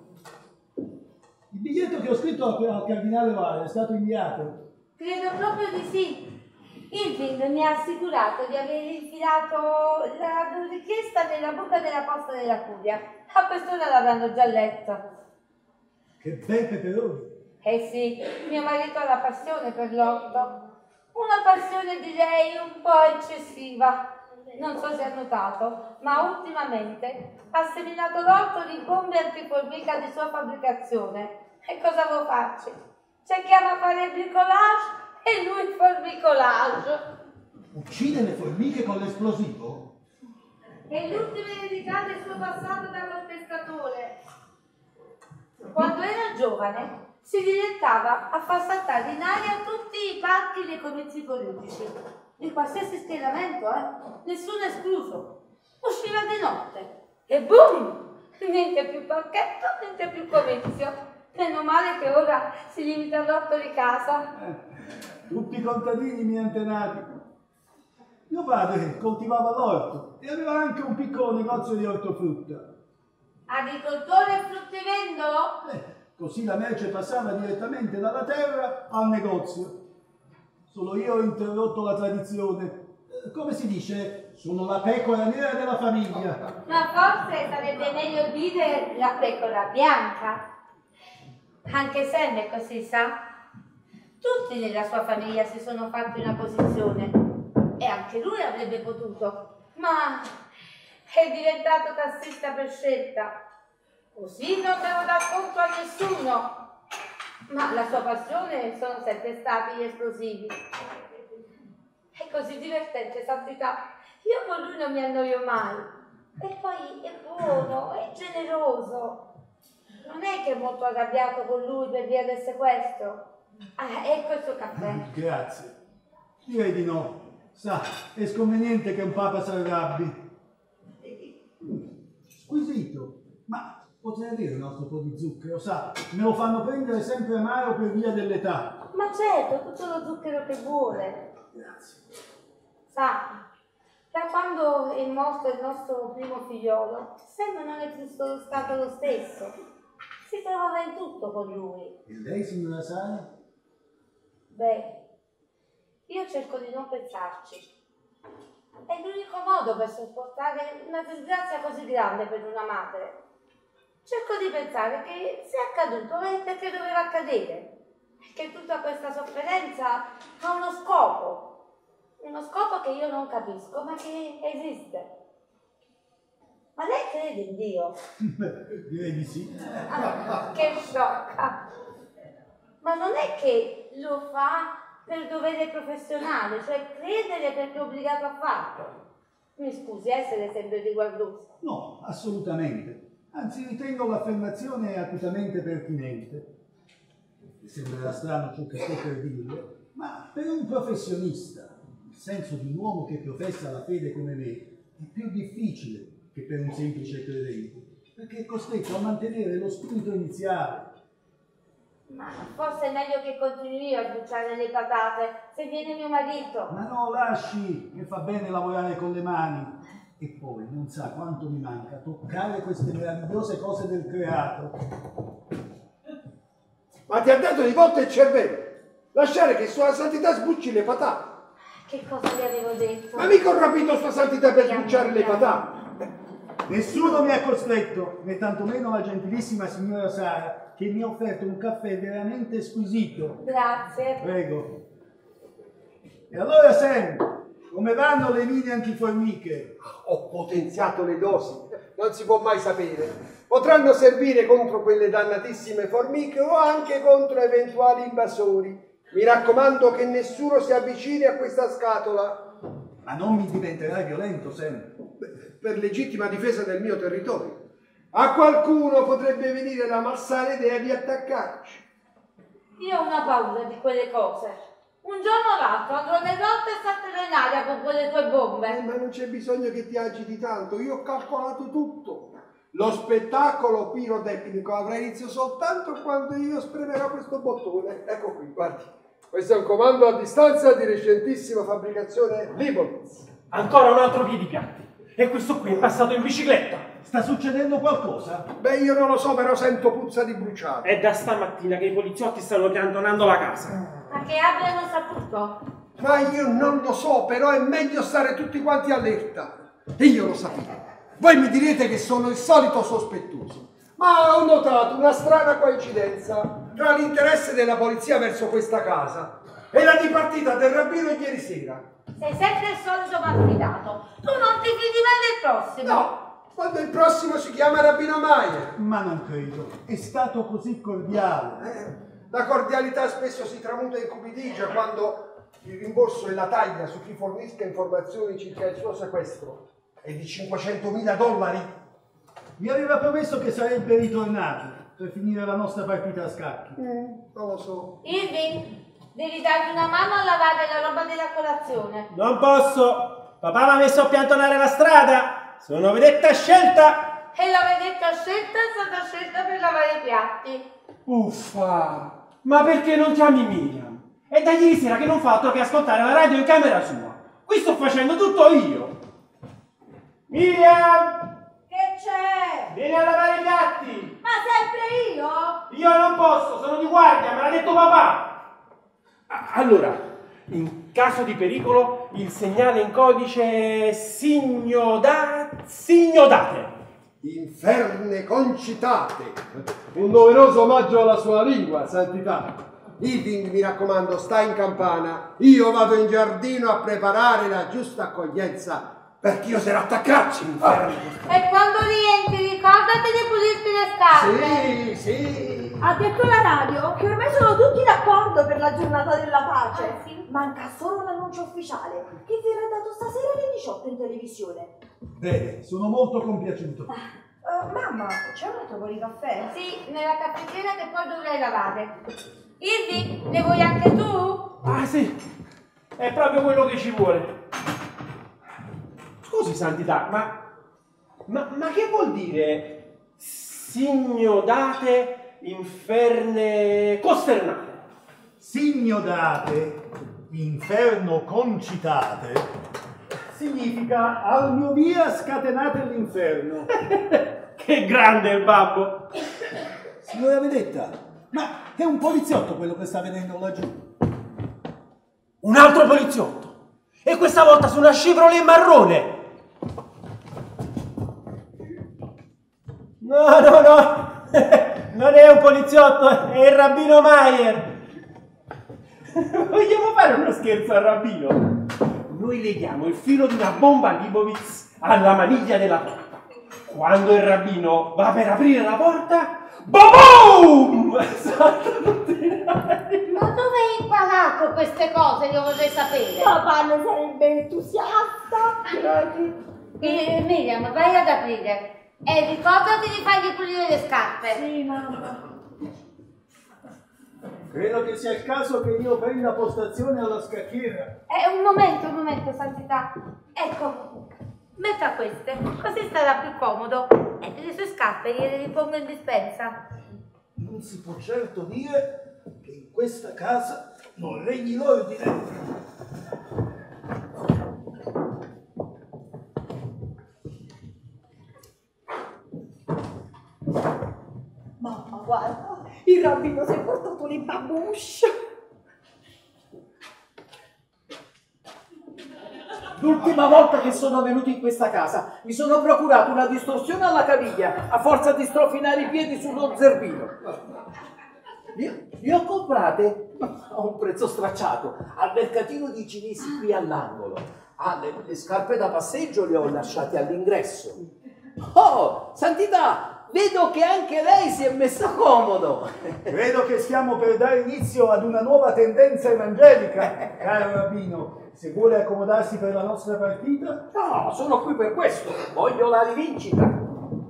Il biglietto che ho scritto al cardinale Vara è stato inviato. Credo proprio di sì. Irving mi ha assicurato di aver infilato la richiesta nella buca della posta della curia. A quest'ora l'avranno già letto. Che bei peperoni! Eh sì, mio marito ha la passione per l'orto. Una passione direi un po' eccessiva. Non so se ha notato, ma ultimamente ha seminato l'orto di bombe antiformica di sua fabbricazione. E cosa vuoi farci? C'è chi ama fare bricolage e lui formicolage. Uccide le formiche con l'esplosivo? È l'ultima eredità del suo passato da pescatore. Quando era giovane si dilettava a far saltare in aria tutti i pacchi dei comizi politici, di qualsiasi schieramento, nessuno escluso. Usciva di notte e boom! Niente più pacchetto, niente più comizio. Meno male che ora si limita all'orto di casa. Tutti i contadini miei antenati. Mio padre coltivava l'orto e aveva anche un piccolo negozio di ortofrutta. Agricoltore fruttivendolo? Così la merce passava direttamente dalla terra al negozio. Solo io ho interrotto la tradizione. Come si dice? Sono la pecora nera della famiglia. Ma forse sarebbe meglio dire la pecora bianca. Anche Sam è così, sa? Tutti nella sua famiglia si sono fatti una posizione e anche lui avrebbe potuto, ma è diventato tassista per scelta. Così non devo dar conto a nessuno. Ma la sua passione sono sempre stati gli esplosivi. È così divertente, santità. Io con lui non mi annoio mai. E poi è buono, è generoso. Non è che è molto arrabbiato con lui per via del sequestro. Ecco il suo caffè. Grazie. Direi di no. Sa, è sconveniente che un papa si arrabbi. Squisito. Ma potrei avere un altro po' di zucchero, sa? Me lo fanno prendere sempre amaro per via dell'età. Ma certo, tutto lo zucchero che vuole. Grazie. Sa, da quando è morto il nostro primo figliolo, Sam non è più stato lo stesso. Si trovava in tutto con lui. E lei, signora Sara? Beh, io cerco di non pensarci. È l'unico modo per sopportare una disgrazia così grande per una madre. Cerco di pensare che se è accaduto è perché doveva accadere. E che tutta questa sofferenza ha uno scopo. Uno scopo che io non capisco, ma che esiste. Ma lei crede in Dio? Direi di sì. Che sciocca! Ma non è che lo fa per dovere professionale, cioè credere perché è obbligato a farlo. Mi scusi, se le sembra riguardoso. No, assolutamente. Anzi, ritengo l'affermazione acutamente pertinente. Sembrerà strano ciò che sto per dirle, ma per un professionista, nel senso di un uomo che professa la fede come me, è più difficile che per un semplice credente, perché è costretto a mantenere lo spirito iniziale. Ma forse è meglio che continui a bucciare le patate, se viene mio marito. Ma no, lasci, mi fa bene lavorare con le mani. E poi non sa quanto mi manca toccare queste meravigliose cose del creato. Ma ti ha dato di volta il cervello. Lasciare che Sua Santità sbucci le patate. Che cosa gli avevo detto? Ma mica ho rapito Sua Santità per sbucciare le patate. Nessuno mi ha costretto, né tantomeno la gentilissima signora Sara, che mi ha offerto un caffè veramente squisito. Grazie. Prego. E allora, Sam, come vanno le mine antiformiche? Ho potenziato le dosi, non si può mai sapere. Potranno servire contro quelle dannatissime formiche o anche contro eventuali invasori. Mi raccomando che nessuno si avvicini a questa scatola. Ma non mi diventerai violento, Sam? Per legittima difesa del mio territorio. A qualcuno potrebbe venire la malsana idea di attaccarci. Io ho una paura di quelle cose. Un giorno o l'altro andrò nel rotte e salterò in aria con quelle tue bombe. Ma non c'è bisogno che ti agiti tanto, io ho calcolato tutto. Lo spettacolo pirotecnico avrà inizio soltanto quando io spremerò questo bottone. Ecco qui, guardi. Questo è un comando a distanza di recentissima fabbricazione Leibniz. Ancora un altro piedipiatti. E questo qui è passato in bicicletta. Sta succedendo qualcosa? Beh, io non lo so, però sento puzza di bruciato. È da stamattina che i poliziotti stanno piantonando la casa. Ma che abbiano saputo? Ma io non lo so, però è meglio stare tutti quanti allerta. E io lo sapevo. Voi mi direte che sono il solito sospettoso. Ma ho notato una strana coincidenza tra l'interesse della polizia verso questa casa e la dipartita del rabbino ieri sera. Sei sempre il solito malfidato. Tu non ti fidi mai del prossimo. No, quando il prossimo si chiama Rabbino Maier. Ma non credo. È stato così cordiale. La cordialità spesso si tramuta in cupidigia quando il rimborso e la taglia su chi fornisca informazioni circa il suo sequestro è di $500.000. Mi aveva promesso che sarebbe ritornato per finire la nostra partita a scacchi. Non lo so. Irving, devi darmi una mano a lavare la roba della colazione. Non posso. Papà mi ha messo a piantonare la strada. Sono vedetta scelta. E la vedetta scelta è stata scelta per lavare i piatti. Uffa. Ma perché non chiami Miriam? È da ieri sera che non fa altro che ascoltare la radio in camera sua. Qui sto facendo tutto io. Miriam! Che c'è? Vieni a lavare i piatti! Ma sempre io? Io non posso, sono di guardia, me l'ha detto papà! Allora, in caso di pericolo, il segnale in codice è signodate. Inferne concitate. Un doveroso omaggio alla sua lingua, santità. Irving, mi raccomando, sta in campana. Io vado in giardino a preparare la giusta accoglienza per chi oserà attaccarci, inferno. E quando rientri ricordati di pulirti le scarpe. Sì. Ha detto la radio che ormai sono tutti d'accordo per la giornata della pace. Sì. Manca solo l'annuncio ufficiale che verrà dato stasera alle 18 in televisione. Bene, sono molto compiaciuto. Mamma, c'è un altro po' di caffè? Sì, nella caffettiera che poi dovrai lavare. Irving, ne vuoi anche tu? Ah sì, è proprio quello che ci vuole. Scusi, santità, ma che vuol dire signodate inferne costernate? Signodate, inferno concitate, significa al mio via scatenate l'inferno. Che grande il babbo! Signora Vedetta, ma è un poliziotto quello che sta venendo laggiù. Un altro poliziotto! E questa volta su una Chevrolet marrone! No, non è un poliziotto, è il rabbino Maier. Vogliamo fare uno scherzo al rabbino? Noi leghiamo il filo di una bomba Leibniz alla maniglia della porta. Quando il rabbino va per aprire la porta, boom! Salta tutti i nari. Ma dove hai imparato queste cose? Io vorrei sapere. Papà ne sarebbe entusiasta. Miriam, vai ad aprire. E ricordati di fargli pulire le scarpe. Sì, mamma. Credo che sia il caso che io prenda postazione alla scacchiera. Un momento, santità. Ecco, metta queste, così starà più comodo. E le sue scarpe gliele ripongo in dispensa. Non si può certo dire che in questa casa non regni l'ordine. Mamma, guarda, il rabbino si è portato le babusce. L'ultima volta che sono venuto in questa casa mi sono procurato una distorsione alla caviglia a forza di strofinare i piedi sullo zerbino. Li ho comprate a un prezzo stracciato al mercatino di cinesi qui all'angolo. Le scarpe da passeggio le ho lasciate all'ingresso. Oh, santità, vedo che anche lei si è messa comodo. Credo che stiamo per dare inizio ad una nuova tendenza evangelica, caro rabbino. Se vuole accomodarsi per la nostra partita? No, sono qui per questo. Voglio la rivincita.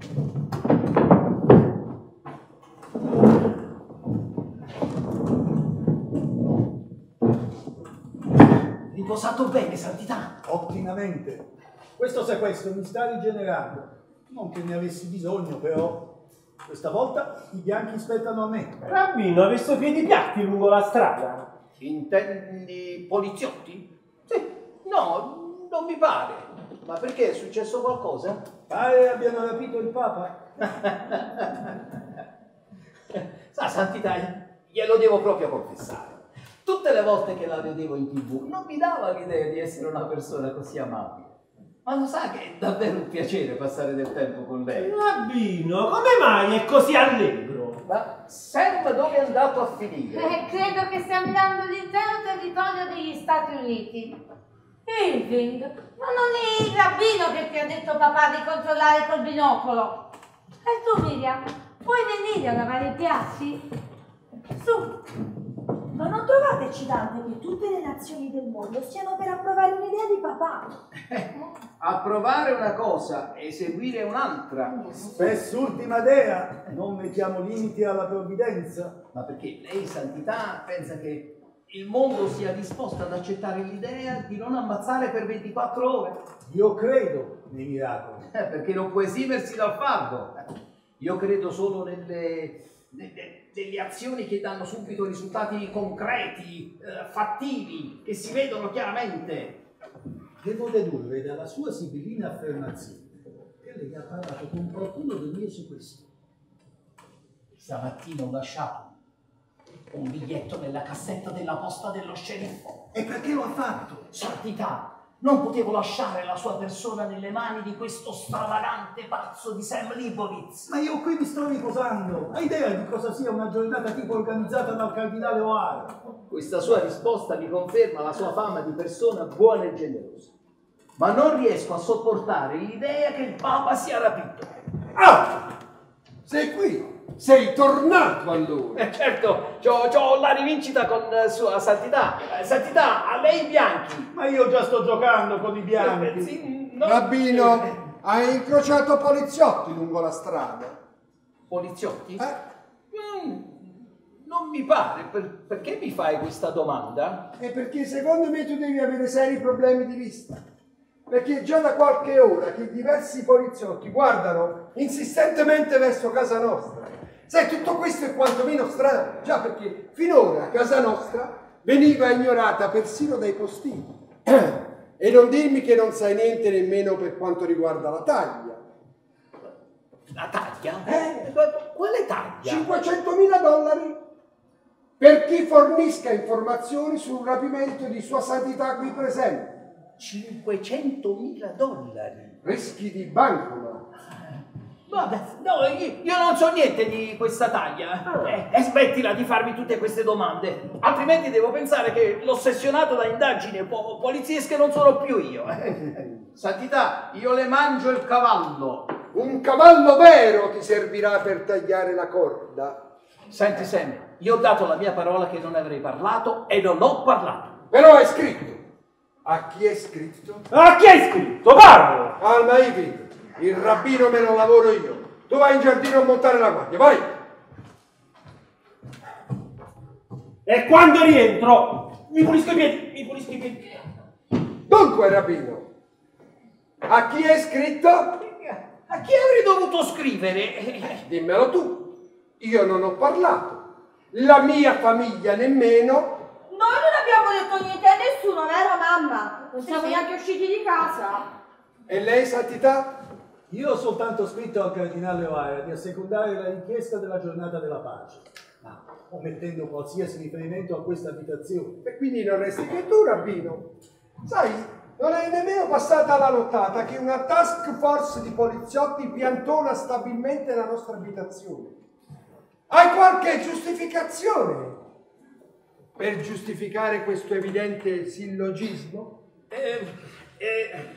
Riposato bene, santità? Ottimamente. Questo sequestro mi sta rigenerando. Non che ne avessi bisogno, però questa volta i bianchi spettano a me. Rabbino, ha visto piedi piatti lungo la strada? Intendi poliziotti? Sì. No, non mi pare. Ma perché? È successo qualcosa? Pare abbiano rapito il Papa. Sa, santità, glielo devo proprio confessare. Tutte le volte che la vedevo in TV non mi dava l'idea di essere una persona così amabile. Ma lo sa che è davvero un piacere passare del tempo con lei. Rabbino, come mai è così allegro? Ma Sam dove è andato a finire? Credo che stia mirando l'intero territorio degli Stati Uniti. Irving, ma non è il rabbino che ti ha detto papà di controllare col binocolo. E tu, Miriam, puoi venire a lavare i piatti? Su. Ma non trovate eccitante che tutte le nazioni del mondo stiano per approvare un'idea di papà? Approvare una cosa, eseguire un'altra. Spess'ultima dea, non mettiamo limiti alla provvidenza. Ma perché lei, santità, pensa che il mondo sia disposto ad accettare l'idea di non ammazzare per 24 ore? Io credo nei miracoli. Perché non può esimersi dal farlo. Io credo solo delle azioni che danno subito risultati concreti, fattivi, che si vedono chiaramente. Devo dedurre dalla sua sibillina affermazione che lei ha parlato con qualcuno dei miei sequestri. Stamattina ho lasciato un biglietto nella cassetta della posta dello sceriffo. E perché lo ha fatto? Santità, non potevo lasciare la sua persona nelle mani di questo stravagante pazzo di Sam Leibowitz. Ma io qui mi sto riposando. Hai idea di cosa sia una giornata tipo organizzata dal cardinale O'Hara? Questa sua risposta mi conferma la sua fama di persona buona e generosa. Ma non riesco a sopportare l'idea che il Papa sia rapito. Ah! Sei qui? Sei tornato allora? Certo, c'ho la rivincita con sua santità. Santità, a lei i bianchi. Ma io già sto giocando con i bianchi. Sì, Rabbino, hai incrociato poliziotti lungo la strada? Poliziotti? Non mi pare. Perché mi fai questa domanda? È perché secondo me tu devi avere seri problemi di vista. Perché già da qualche ora che diversi poliziotti guardano insistentemente verso casa nostra. Sai, tutto questo è quantomeno strano, già perché finora casa nostra veniva ignorata persino dai postini. E non dirmi che non sai niente nemmeno per quanto riguarda la taglia. La taglia? Quale taglia? $500.000 per chi fornisca informazioni sul rapimento di Sua Santità qui presente. $500.000? Rischi di bancomat. Vabbè, no, io non so niente di questa taglia. E smettila di farmi tutte queste domande, altrimenti devo pensare che l'ossessionato da indagini poliziesche non sono più io. Santità, io le mangio il cavallo. Un cavallo vero ti servirà per tagliare la corda. Senti Sam, io ho dato la mia parola che non avrei parlato e non ho parlato. Però hai scritto. A chi è scritto? A chi hai scritto? Parlo! Al Maivi. Il rabbino me lo lavoro io. Tu vai in giardino a montare la guardia, vai! E quando rientro, mi pulisco i piedi, Dunque, rabbino, a chi è scritto? A chi avrei dovuto scrivere? Dimmelo tu. Io non ho parlato. La mia famiglia nemmeno. Noi non abbiamo detto niente a nessuno, vero mamma? Non siamo neanche usciti di casa. E lei, Santità? Io ho soltanto scritto al cardinale O'Hara di assecondare la richiesta della giornata della pace, ma omettendo qualsiasi riferimento a questa abitazione. E quindi non resti che tu, rabbino. Sai, non è nemmeno passata la nottata che una task force di poliziotti piantona stabilmente la nostra abitazione. Hai qualche giustificazione per giustificare questo evidente sillogismo?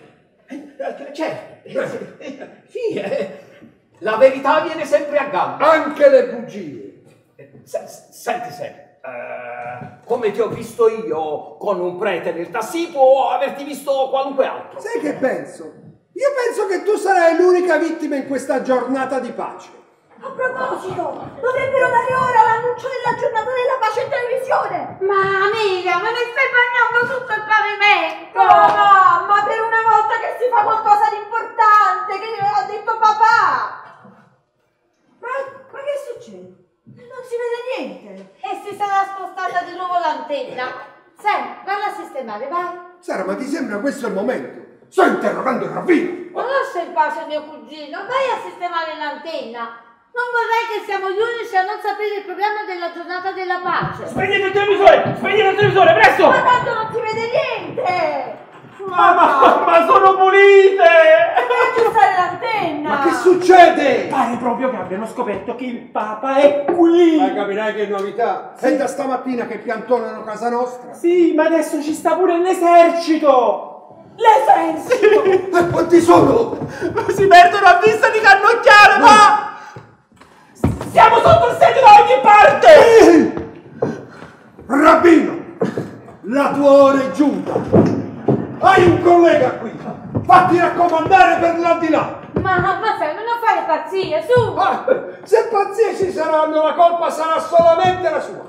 Certo, sì, la verità viene sempre a galla. Anche le bugie. Senti, come ti ho visto io con un prete nel tassì, può averti visto qualunque altro. Sai che penso? Io penso che tu sarai l'unica vittima in questa giornata di pace. A proposito, dovrebbero dare ora l'annuncio della giornata della pace in televisione. Ma amica, ma mi stai bagnando tutto il pavimento! Oh mamma, per una volta che si fa qualcosa di importante, che ha detto papà. Ma che succede? Non si vede niente. E si sarà spostata di nuovo l'antenna. Sam, valla a sistemare, vai. Sara, ma ti sembra questo il momento? Sto interrogando il rabbino. Ma lascia in pace mio cugino, vai a sistemare l'antenna. Non vorrei che siamo gli unici a non sapere il programma della giornata della pace. Spegnete il televisore! Spegnete il televisore, presto! Ma tanto non si vede niente! Ma sono pulite! Devi aggiustare l'antenna! Ma che succede? Pare proprio che abbiano scoperto che il Papa è qui! Ma capirai che novità! È da stamattina che piantonano casa nostra! Sì, ma adesso ci sta pure l'esercito! L'esercito! E quanti sono? Si perdono a vista di cannocchiare, ma... Siamo sotto il sedile da ogni parte! Rabbino! La tua ora è giunta! Hai un collega qui! Fatti raccomandare per l'aldilà! Ma Sam, non fare pazzie, su! Ah, se pazzie ci saranno, la colpa sarà solamente la sua!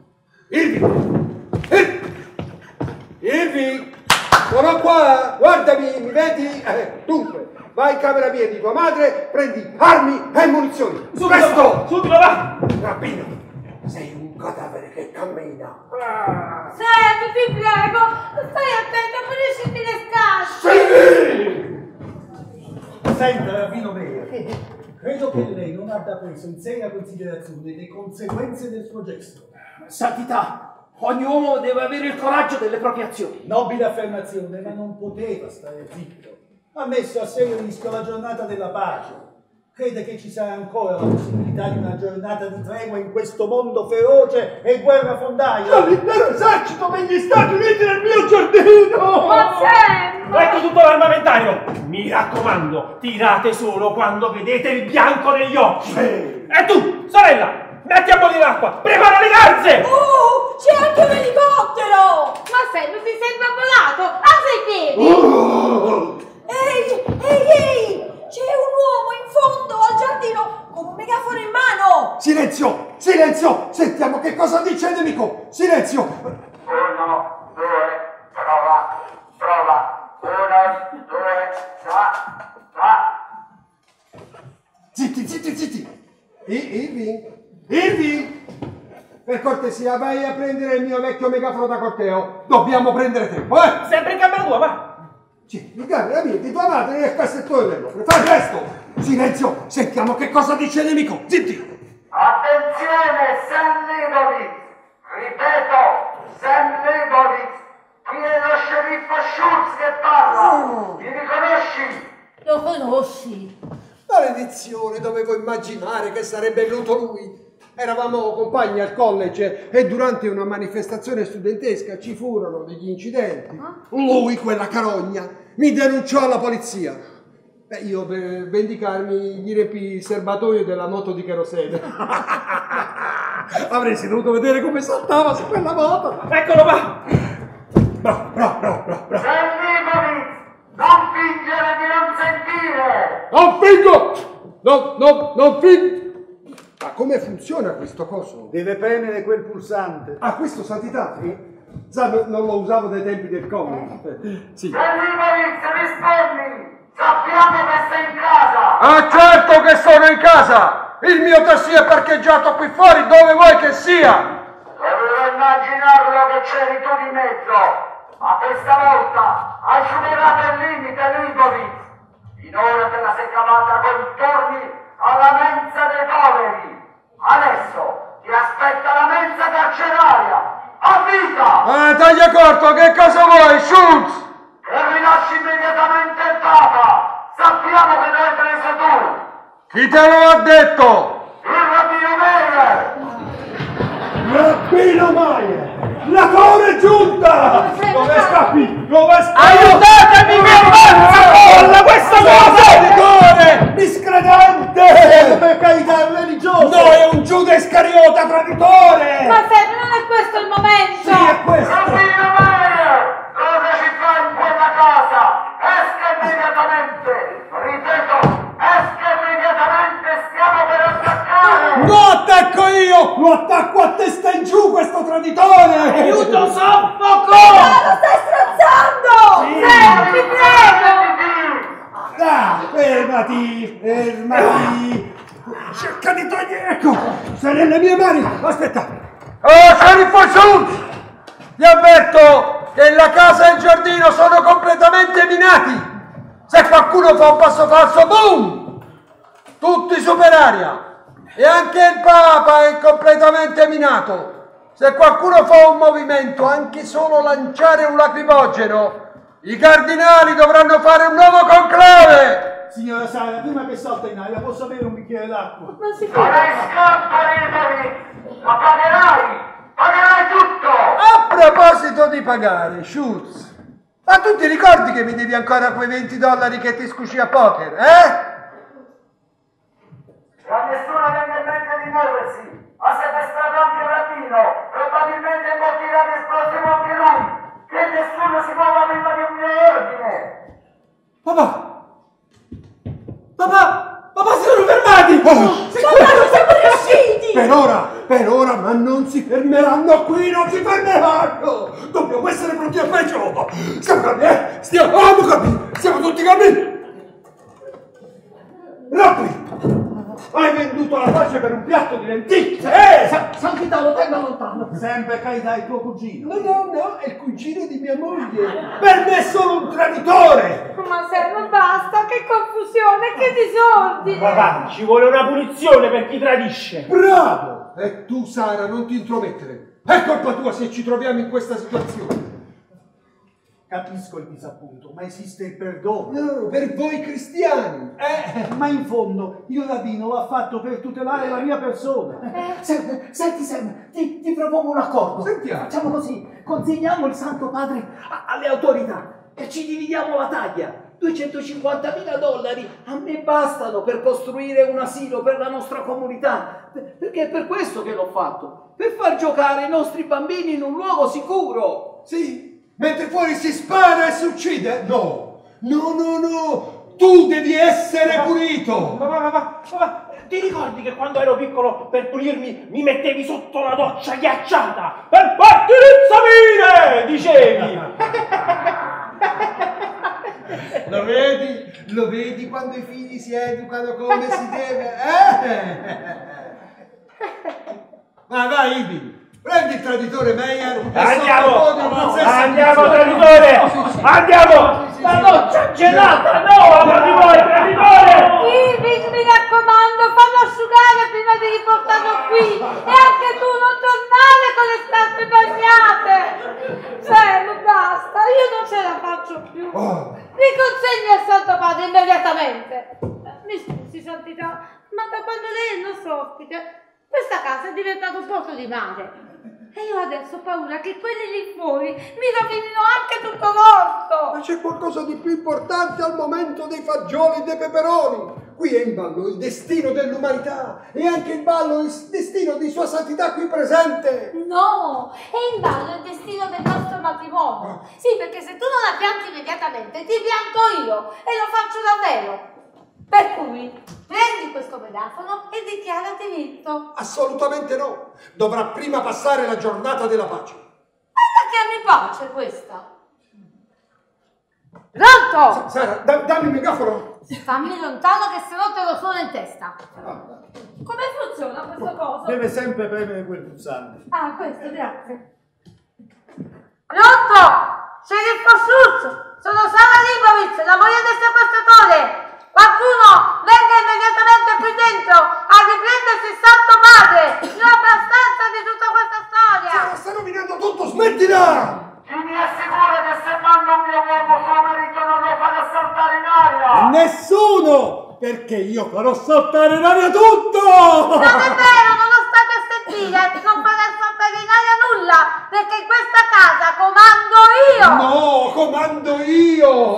Irvi! Sono qua! Guardami, mi vedi? Dunque, vai in camera mia di tua madre, prendi armi e munizioni! Presto! Subito, va! Rabbino, sei un cadavere che cammina! Sam, ti prego, stai attento, puliscimi le scatole! Sì! Senta, rabbino Meir, credo che lei non abbia preso in seria considerazione le conseguenze del suo gesto. Santità, ogni uomo deve avere il coraggio delle proprie azioni. Nobile affermazione, ma non poteva stare zitto. Ha messo a serio rischio la giornata della pace. Crede che ci sarà ancora la possibilità di una giornata di tregua in questo mondo feroce e guerrafondaio? L'intero esercito degli Stati Uniti nel mio giardino! Ma Sam! Ecco tutto l'armamentario! Mi raccomando, tirate solo quando vedete il bianco negli occhi! Sì. E tu, sorella, metti a bollire l'acqua, prepara le garze! Oh, c'è anche un elicottero! Ma Sam, ti sembra volato? Alza i piedi! Ehi! C'è un uomo in fondo al giardino con un megafono in mano! Silenzio! Silenzio! Sentiamo che cosa dice il nemico! Silenzio! 1, 2, prova! 1, 2, va! Zitti! Irvi! Per cortesia, vai a prendere il mio vecchio megafono da corteo. Dobbiamo prendere tempo, eh? Sempre in camera tua, va! Sì, in camera mia, di tua madre nel cassettone dell'opera. Fai presto! Silenzio! Sentiamo che cosa dice il nemico! Zitti! Attenzione, Sam Leibowitz! Ripeto, Sam Leibowitz! Qui è lo sceriffo Schultz che parla! Mi riconosci? Lo conosci? Maledizione, dovevo immaginare che sarebbe venuto lui. Eravamo compagni al college e durante una manifestazione studentesca ci furono degli incidenti. Lui, quella carogna, mi denunciò alla polizia. Io per vendicarmi gli riempii il serbatoio della moto di kerosene. Avresti dovuto vedere come saltava su quella moto. Eccolo, va! Bravo. Sam Leibowitz! Non fingere di non sentire! Non fingo! Non fingo! Ma come funziona questo coso? Deve premere quel pulsante. Ah, questo santità? Sì. Sa, non lo usavo dai tempi del comic. Sì. Sam Leibowitz, rispondi! Sappiamo che sei in casa! Ah, certo che sono in casa! Il mio taxi è parcheggiato qui fuori, dove vuoi che sia! Dovevo immaginarlo che c'eri tu di mezzo, ma questa volta hai superato il limite, Leibowitz! Finora te la sei cavata con i torni alla mensa dei poveri! Adesso ti aspetta la mensa carceraria! A vita! Taglia corto, che cosa vuoi, Schultz? Che rilasci immediatamente il Papa! Sappiamo che l'hai preso tu! Chi te lo ha detto? Il Rabbino Meir! Rabbino Meir! La tua ora è giunta! Dove scappi? Aiutatemi, mi ammazzo! molla questa cosa! Miscredente! Per carità religiosa! No, è un Giuda Iscariota traditore! Ma sempre non è questo il momento! Sì, è questo! Rafino Meyer, cosa ci fa in quella casa? Esca immediatamente! Ripeto, esca immediatamente, stiamo per attaccare! Lo attacco io! Lo attacco a testa in giù questo traditore! Aiuto, soffoco! Lo stai strozzando! Ti prego! Ah, fermati! Cerca di togliere, ecco! Sei nelle mie mani! Aspetta! Oh, sceriffo Schultz! Vi avverto che la casa e il giardino sono completamente minati! Se qualcuno fa un passo falso, boom! Tutti su per aria! E anche il Papa è completamente minato! Se qualcuno fa un movimento, anche solo lanciare un lacrimogeno, i cardinali dovranno fare un nuovo conclave! Signora Sara, prima che salta in aria, posso avere un bicchiere d'acqua? Non si Non fa! hai scampo, Riveri! Ma pagherai! Pagherai tutto! A proposito di pagare, Schultz, ma tu ti ricordi che mi devi ancora quei $20 che ti scusi a poker, eh? Se a nessuno viene in mente di muoversi, ha sequestrato anche il rabbino, probabilmente imboltirà di esplosivo anche lui, che nessuno si muova prima di un mio ordine! Papà, si sono fermati! Soldato, siamo riusciti! Per ora, ma non si fermeranno qui, non si fermeranno! Dobbiamo essere pronti a peggio! Stiamo calmi, Stiamo tutti calmi! Rappi! Hai venduto la pace per un piatto di lenticchie! Santità, lo tenga lontano. Sempre carità il tuo cugino. No, è il cugino di mia moglie! Per me è solo un traditore! Ma se non basta, che confusione, che disordine! Papà, ci vuole una punizione per chi tradisce. Bravo! E tu, Sara, non ti intromettere! È colpa tua se ci troviamo in questa situazione! Capisco il disappunto, ma esiste il perdono. No, per voi cristiani! Ma in fondo il rabbino l'ha fatto per tutelare la mia persona. Senti Sam, ti propongo un accordo. Sentiamo. Facciamo così, consegniamo il Santo Padre alle autorità e ci dividiamo la taglia. $250.000 a me bastano per costruire un asilo per la nostra comunità, perché è per questo che l'ho fatto, per far giocare i nostri bambini in un luogo sicuro. Sì, mentre fuori si spara e si uccide? No! Tu devi essere pulito! Papà, ti ricordi che quando ero piccolo per pulirmi mi mettevi sotto la doccia ghiacciata per farti rinsavire, dicevi? Lo vedi quando i figli si educano come si deve? Ma vai, Ibi! Prendi il traditore Meyer e Andiamo, traditore! Andiamo! La doccia gelata, no, amor di voi, traditore! Irving, mi raccomando, fallo asciugare prima di riportarlo qui! E anche tu non tornare con le scarpe bagnate! Sam, basta, io non ce la faccio più! Mi consegni al Santo Padre immediatamente! Mi scusi, Santità, ma da quando lei è il nostro ospite, questa casa è diventata un porto di mare. E io adesso ho paura che quelli lì fuori mi rovinino anche tutto l'orto! Ma c'è qualcosa di più importante al momento dei fagioli e dei peperoni! Qui è in ballo il destino dell'umanità e anche il destino di Sua Santità qui presente! No, è in ballo il destino del nostro matrimonio. Sì, perché se tu non la pianti immediatamente, ti pianto io e lo faccio davvero. Per cui prendi questo megafono e dichiarati vinto. Assolutamente no! Dovrà prima passare la giornata della pace. Ma la chiami pace questa? Pronto? Sara, dammi il megafono! Fammi lontano che se no te lo suono in testa. Come funziona questo coso? Deve sempre premere quel pulsante. Ah, questo, grazie. Pronto? Sceriffo Schultz, sono Sara Leibowitz, la moglie del sequestratore. Qualcuno venga immediatamente qui dentro a riprendersi il Santo Padre. Ne ho abbastanza di tutta questa storia. Sara, stai rovinando tutto, smettila! Chi mi assicura che se mando un mio uomo suo marito non lo farà saltare in aria? Nessuno! Perché io farò saltare in aria tutto! Non è vero, non lo state a sentire, non farà saltare in aria nulla, perché in questa casa comando io! No, comando io! Sì, davvero.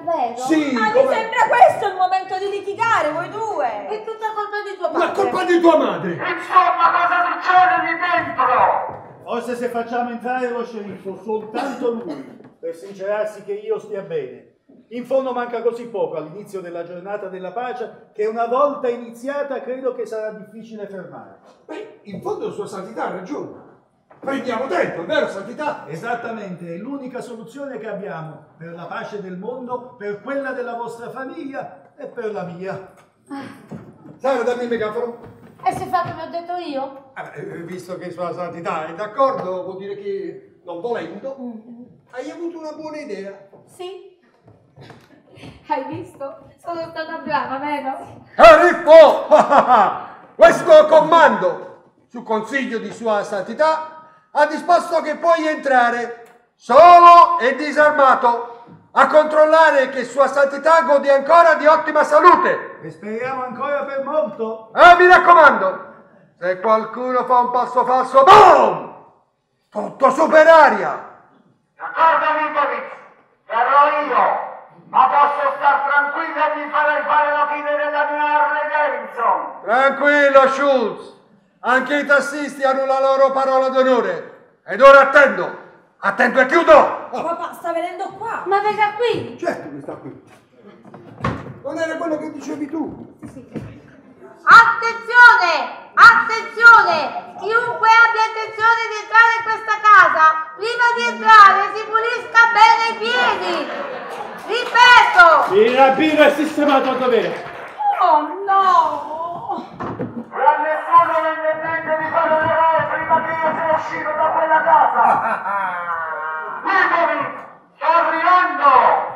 davvero? Sì, Ma mi sembra questo il momento di litigare, voi due. È tutta colpa di tuo padre. La colpa di tua madre. Insomma, cosa succede lì dentro? Forse se facciamo entrare lo sceriffo, soltanto lui, per sincerarsi che io stia bene. In fondo manca così poco all'inizio della giornata della pace che una volta iniziata credo che sarà difficile fermare. Beh, in fondo Sua Santità ha ragione. Prendiamo tempo, è vero, Santità? Esattamente, è l'unica soluzione che abbiamo per la pace del mondo, per quella della vostra famiglia e per la mia. Sara, dammi il megafono. E se fa come ho detto io? Visto che Sua Santità è d'accordo, vuol dire che, non volendo, hai avuto una buona idea. Sì. Hai visto? Sono stata brava, vero? Sceriffo! Questo comando, su consiglio di Sua Santità, ha disposto che puoi entrare solo e disarmato a controllare che Sua Santità gode ancora di ottima salute. E speriamo ancora per molto. Mi raccomando, se qualcuno fa un passo falso, boom! Tutto su per aria. D'accordo, Lipovic, verrò io, ma posso star tranquillo e mi farei fare la fine della mia Harley Davidson. Tranquillo, Schultz. Anche i tassisti hanno la loro parola d'onore. Ed ora attendo e chiudo. Papà, sta venendo qua. Ma venga qui. Certo che sta qui. Non era quello che dicevi tu. Attenzione! Attenzione! Chiunque abbia intenzione di entrare in questa casa, prima di entrare si pulisca bene i piedi. Ripeto! Il rabbino è sistemato a dovere. Oh no! E a nessuno venne in mente di fare l'eroe prima che io sia uscito da quella casa. Lipovic, sto arrivando!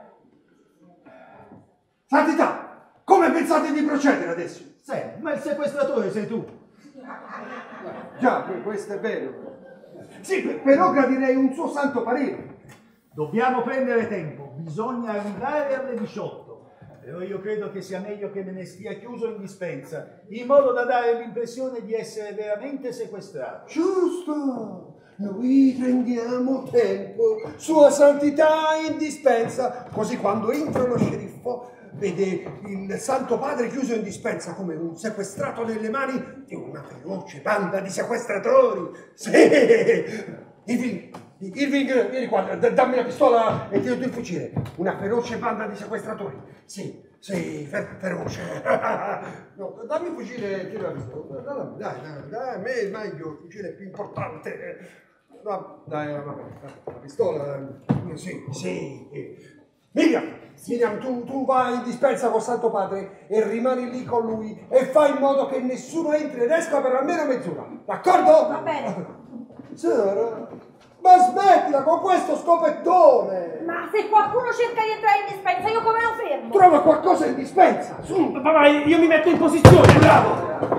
Santità, come pensate di procedere adesso? Sì, ma il sequestratore sei tu. Già, questo è vero. Sì, però gradirei un suo santo parere. Dobbiamo prendere tempo, bisogna arrivare alle 18. Però io credo che sia meglio che me ne stia chiuso in dispensa, in modo da dare l'impressione di essere veramente sequestrato. Giusto! Noi prendiamo tempo. Sua Santità in dispensa, così quando entra lo sceriffo vede il Santo Padre chiuso in dispensa come un sequestrato nelle mani di una feroce banda di sequestratori. Sì! Irving, vieni qua, dammi la pistola e tiro il fucile. Una feroce banda di sequestratori. Sì, feroce. No, dammi il fucile e tiro la pistola. Dai, a me è meglio, il fucile è più importante. No, dai, la pistola. Sì. Miriam, tu vai in dispensa col Santo Padre e rimani lì con lui e fai in modo che nessuno entri ed esca per almeno mezz'ora. D'accordo? Va bene. Sara, ma smettila con questo scopettone! Ma se qualcuno cerca di entrare in dispensa, io come lo fermo? Trova qualcosa in dispensa, su! Papà, io mi metto in posizione. Bravo!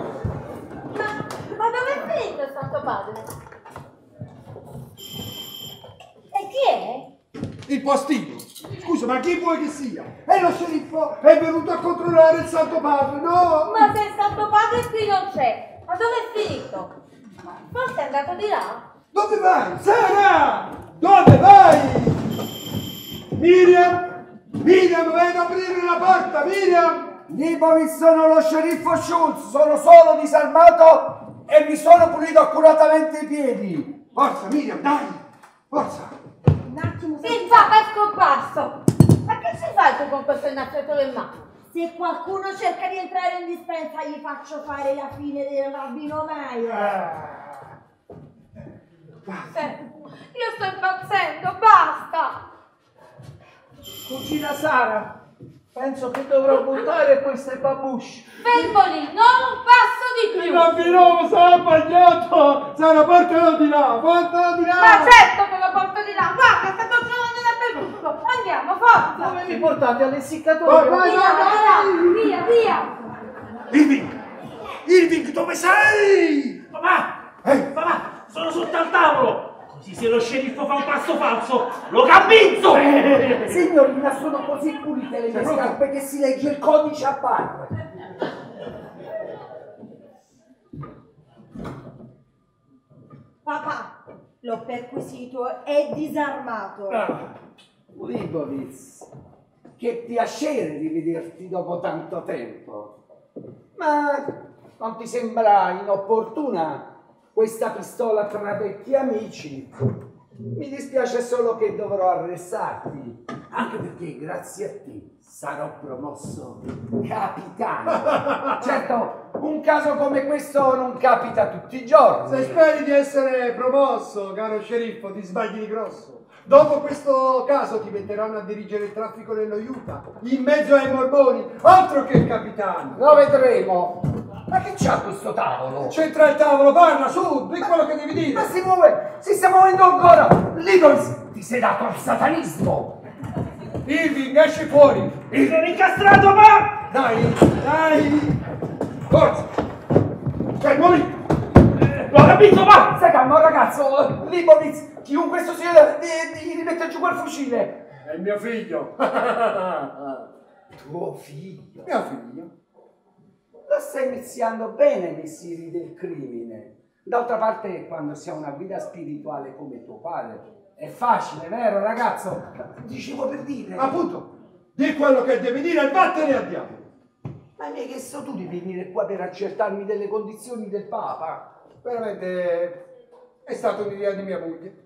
Ma dove è finito il Santo Padre? E chi è? Il postino! Scusa, ma chi vuoi che sia? È lo sceriffo! È venuto a controllare il Santo Padre, no? Ma se il Santo Padre qui non c'è, ma dove è finito? Forse è andato di là? Dove vai? Sara! Dove vai? Miriam, vai ad aprire la porta, Miriam! Lipovic, sono lo sceriffo Schultz, sono solo disarmato e mi sono pulito accuratamente i piedi. Forza, Miriam, dai! Forza! Un attimo. Il Papa è scomparso! Ma che ci fai tu con questo innaffiatore in mano? Se qualcuno cerca di entrare in dispensa, gli faccio fare la fine del rabbino Meyer. Io sto impazzendo, basta! Cugina Sara, penso che dovrò buttare queste babusce. Fermo lì, non un passo di più! Il bambino sarà bagnato! Sara, portalo di là! Portalo di là! Ma certo che lo porto di là! Guarda, sta tornando dappertutto! Andiamo, forza! Dove mi portate all'essiccatoio? Via! Irving, dove sei? Papà, sono sotto al tavolo. Così se lo sceriffo fa un passo falso, lo campizzo! Signorina, sono così pulite le mie scarpe che si legge il codice a parte. Papà, l'ho perquisito, è disarmato. Lipovic, che piacere rivederti dopo tanto tempo. Ma non ti sembra inopportuna questa pistola tra vecchi amici? Mi dispiace solo che dovrò arrestarti, anche perché grazie a te sarò promosso capitano. Certo, un caso come questo non capita tutti i giorni. Se speri di essere promosso, caro sceriffo, ti sbagli di grosso. Dopo questo caso ti metteranno a dirigere il traffico nello Utah, in mezzo ai mormoni, altro che il capitano. Lo vedremo. Ma che c'ha questo tavolo? C'entra il tavolo, parla, su, di quello che devi dire. Ma si muove, si sta muovendo ancora. Lidl, ti sei dato al satanismo. Irving, esci fuori. Sono incastrato, ma... Dai. Forza. Fermo lì. L'ho capito, ma... Stai calmo, ragazzo. Libovitz, chiunque esso sia, di rimettere giù quel fucile. È mio figlio. Tuo figlio? Mio figlio. Lo stai iniziando bene nei siri del crimine. D'altra parte, quando si ha una guida spirituale come tuo padre, è facile, vero ragazzo? Dicevo per dire. Appunto, di quello che devi dire e vattene a diavolo. Ma mi hai chiesto tu di venire qua per accertarmi delle condizioni del Papa? Veramente è stata un'idea di mia moglie.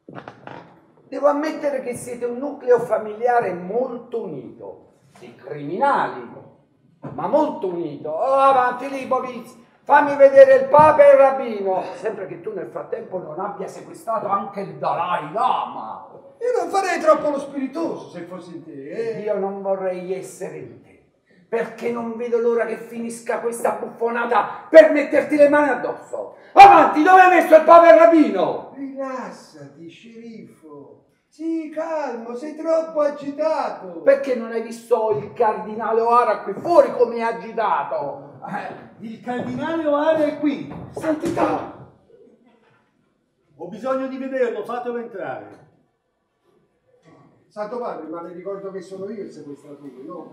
Devo ammettere che siete un nucleo familiare molto unito. Di criminali, ma molto unito. Oh, avanti Libovitz, fammi vedere il Papa e il Rabbino. Sempre che tu nel frattempo non abbia sequestrato anche il Dalai Lama. Io non farei troppo lo spiritoso se fossi in te. Io non vorrei essere in te, perché non vedo l'ora che finisca questa buffonata per metterti le mani addosso. Avanti, dove hai messo il Papa e il Rabbino? Rilassati, sceriffo. Sì, calmo, sei troppo agitato. Perché non hai visto il cardinale O'Hara qui fuori come è agitato? Il cardinale O'Hara è qui. Santità! Ho bisogno di vederlo, fatelo entrare. Santo Padre, ma le ricordo che sono io il sequestratore, no?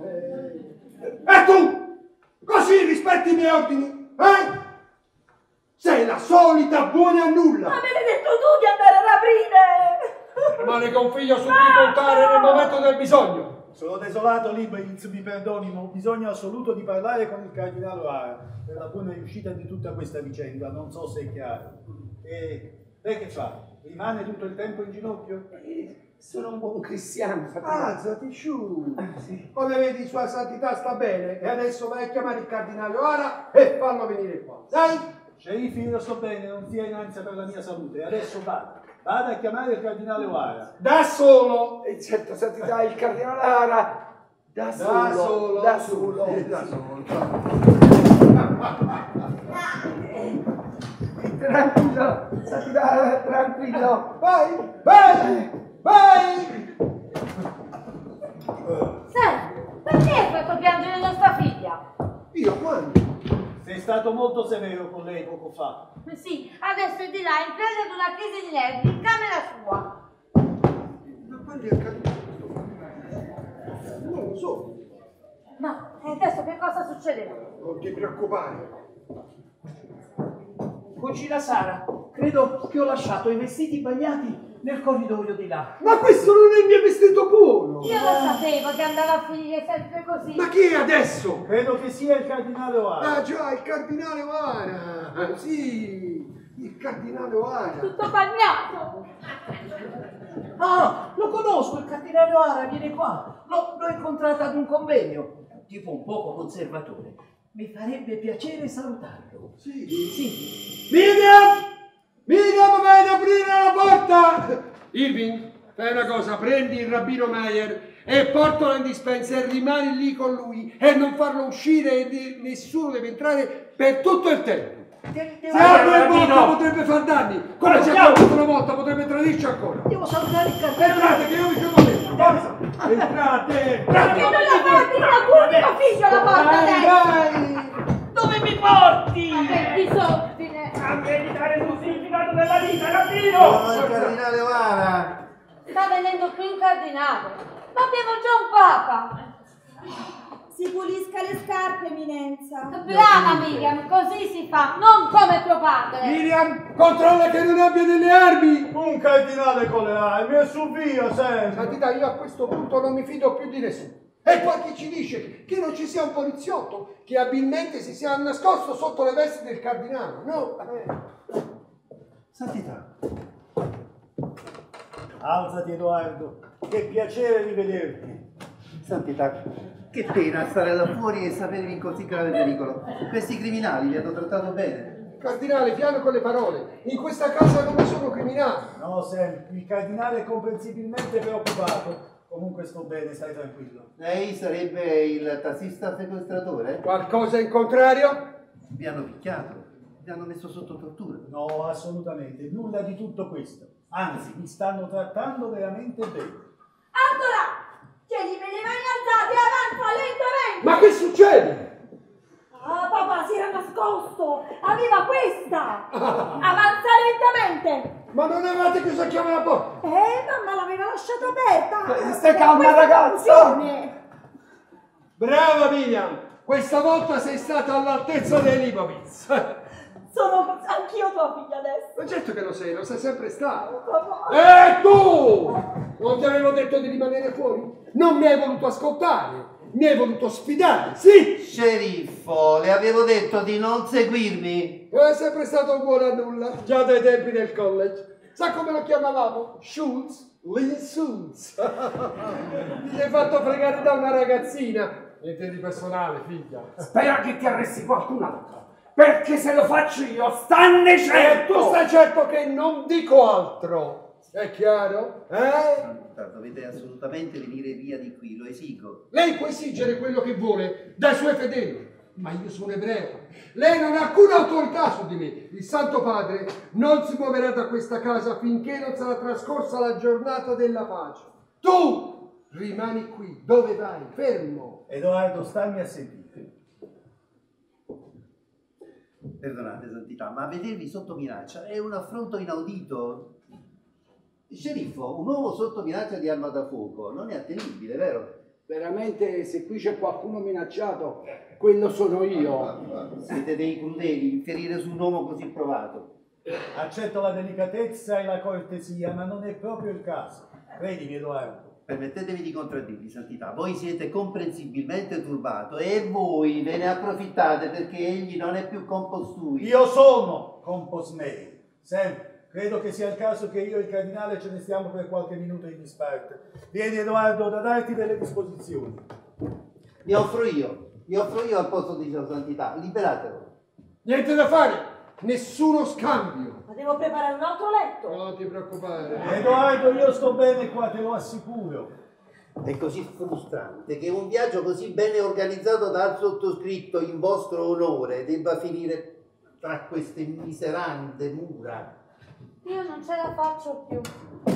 E tu? Così rispetti i miei ordini? Sei la solita buona a nulla. Ma me l'hai detto tu di andare a rapire! Rimane con figlio su cui contare nel momento del bisogno. Sono desolato, Libovitz, mi perdoni, ma ho bisogno assoluto di parlare con il cardinale O'Hara per la buona riuscita di tutta questa vicenda. Non so se è chiaro. E lei che fa? Rimane tutto il tempo in ginocchio? Sono un buon cristiano. Alzati, sciù. Sì. Come vedi, sua santità sta bene. E adesso vai a chiamare il cardinale O'Hara e fallo venire qua. Dai! Sceriffi, io sto bene, non sia in ansia per la mia salute. Adesso vada a chiamare il cardinale O'Hara. Da solo! E certo, santità, il cardinale O'Hara da solo. Tranquillo, santità, tranquillo. Vai! Senti, perché hai fatto piangere nostra figlia? Io quando? Sei stato molto severo con lei poco fa. Sì, adesso è di là, in preda ad una crisi di nervi, in camera sua. Ma quando è accaduto questo? Non lo so. Ma adesso che cosa succederà? Non ti preoccupare. Cugina Sara, credo che ho lasciato i vestiti bagnati nel corridoio di là. Ma questo non è il mio vestito buono! Io lo sapevo che andava a finire sempre così. Ma chi è adesso? Credo che sia il cardinale O'Hara. Ah già, il cardinale O'Hara! Sì, il cardinale O'Hara! Tutto bagnato! Ah, lo conosco, il cardinale O'Hara viene qua. L'ho incontrato ad un convegno, tipo un poco conservatore. Mi farebbe piacere salutarlo. Sì. Sì. Miriam, vieni a aprire la porta! Irving, fai una cosa, prendi il rabbino Meyer e portalo in dispensa e rimani lì con lui e non farlo uscire, nessuno deve entrare per tutto il tempo. Se apre bocca potrebbe far danni, come ci ha fatto una volta, potrebbe tradirci ancora. Devo salutare il cardinale. Entrate, che io vi chiamo dentro, forza! Entrate! Perché non la porti da tu, mio figlio, la porta adesso! Dove mi porti? Ma che disordine! A meditare sul significato della vita, Rabbino! Oh, il cardinale O'Hara! Sta venendo qui un cardinale, ma abbiamo già un papa! Si pulisca le scarpe, eminenza. Brava Miriam, così si fa, non come tuo padre! Miriam, controlla che non abbia delle armi! Un cardinale con le armi e su via sempre. Santità, io a questo punto non mi fido più di nessuno. E poi chi ci dice che non ci sia un poliziotto che abilmente si sia nascosto sotto le vesti del cardinale? No? Santità. Alzati, Edoardo. Che piacere rivederti. Santità, che pena stare là fuori e sapervi in così grave pericolo. Questi criminali vi hanno trattato bene. Cardinale, piano con le parole. In questa casa non vi sono criminali. No, Sam, il cardinale è comprensibilmente preoccupato. Comunque sto bene, stai tranquillo. Lei sarebbe il tassista sequestratore? Qualcosa in contrario? Vi hanno picchiato, vi hanno messo sotto tortura. No, assolutamente, nulla di tutto questo. Anzi, mi stanno trattando veramente bene. Andola! Tieni me le mani alzate, avanza lentamente! Ma che succede? Ah, papà si era nascosto! Aveva questa! Avanza lentamente! Ma non avevate chiuso a chiave la porta? Mamma l'aveva lasciata aperta! Stai calma, Questa ragazza! funzione. Brava Miriam! Questa volta sei stata all'altezza dei Leibovitz. Sono anch'io tua figlia adesso! Ma certo che lo sei sempre stato. Papà. E tu! Non ti avevo detto di rimanere fuori? Non mi hai voluto ascoltare! Mi hai voluto sfidare, sì! Sceriffo, le avevo detto di non seguirmi. È sempre stato un buon a nulla, già dai tempi del college. Sa come lo chiamavamo? Schultz? Lee Schultz. Ti sei fatto fregare da una ragazzina. Niente di personale, figlia. Spera che ti arresti qualcun altro, perché se lo faccio io, stanne certo! Tu stai certo che non dico altro. È chiaro? Dovete assolutamente venire via di qui, lo esigo. Lei può esigere quello che vuole dai suoi fedeli, ma io sono ebreo. Lei non ha alcuna autorità su di me. Il Santo Padre non si muoverà da questa casa finché non sarà trascorsa la giornata della pace. Tu rimani qui. Dove vai? Fermo. Edoardo, stammi a sentire. Perdonate, Santità, ma vedervi sotto minaccia è un affronto inaudito. Sceriffo, un uomo sotto minaccia di arma da fuoco non è attenibile, vero? Veramente, se qui c'è qualcuno minacciato, quello sono io. Siete dei crudeli, inferire su un uomo così provato. Accetto la delicatezza e la cortesia, ma non è proprio il caso. Credimi, Edoardo. Permettetemi di contraddirvi, Santità. Voi siete comprensibilmente turbato e voi ve ne approfittate perché egli non è più compostui. Io sono composmei. Sempre. Credo che sia il caso che io e il cardinale ce ne stiamo per qualche minuto in disparte. Vieni, Edoardo, da darti delle disposizioni. Mi offro io al posto di Sua Santità, liberatelo. Niente da fare, nessuno scambio. Ma devo preparare un altro letto. Non ti preoccupare. Edoardo, io sto bene qua, te lo assicuro. È così frustrante che un viaggio così bene organizzato dal sottoscritto in vostro onore debba finire tra queste miserande mura. Io non ce la faccio più.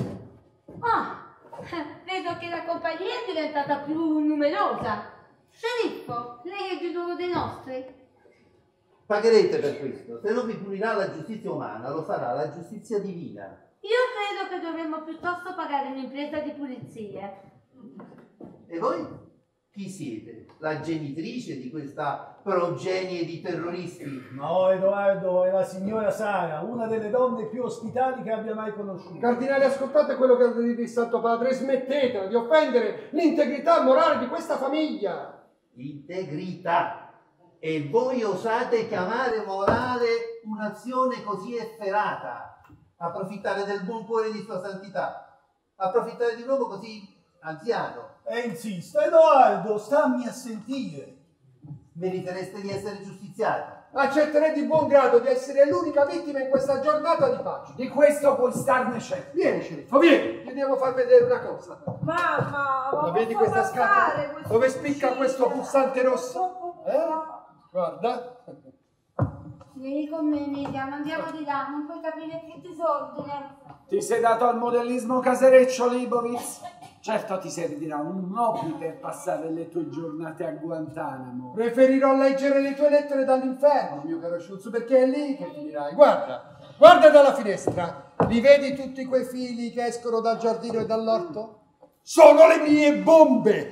Vedo che la compagnia è diventata più numerosa. Sceriffo, lei è di nuovo dei nostri? Pagherete per questo. Se non vi punirà la giustizia umana, lo farà la giustizia divina. Io credo che dovremmo piuttosto pagare un'impresa di pulizie. E voi? Chi siete? La genitrice di questa progenie di terroristi? No, Edoardo, è la signora Sara, una delle donne più ospitali che abbia mai conosciuto. Cardinale, ascoltate quello che ha detto il Santo Padre, smettetela di offendere l'integrità morale di questa famiglia. Integrità. E voi osate chiamare morale un'azione così efferata? Approfittare del buon cuore di Sua Santità? Approfittare di un uomo così anziano? E insisto, Edoardo, stammi a sentire. Meritereste di essere giustiziati. Accetterei di buon grado di essere l'unica vittima in questa giornata di pace. Di questo puoi starne certo. Vieni, sceriffo, vieni. Ti devo far vedere una cosa. Mamma, la vedi questa scatola? Dove spicca questo pulsante rosso? Guarda. Vieni con me, Miriam, andiamo di là, non puoi capire che disordine. Ti sei dato al modellismo casereccio, Leibovitz? Certo ti servirà un hobby per passare le tue giornate a Guantanamo. Preferirò leggere le tue lettere dall'inferno, mio caro Schultz, perché è lì che finirai. Guarda, guarda dalla finestra. Li vedi tutti quei fili che escono dal giardino e dall'orto? Sono le mie bombe!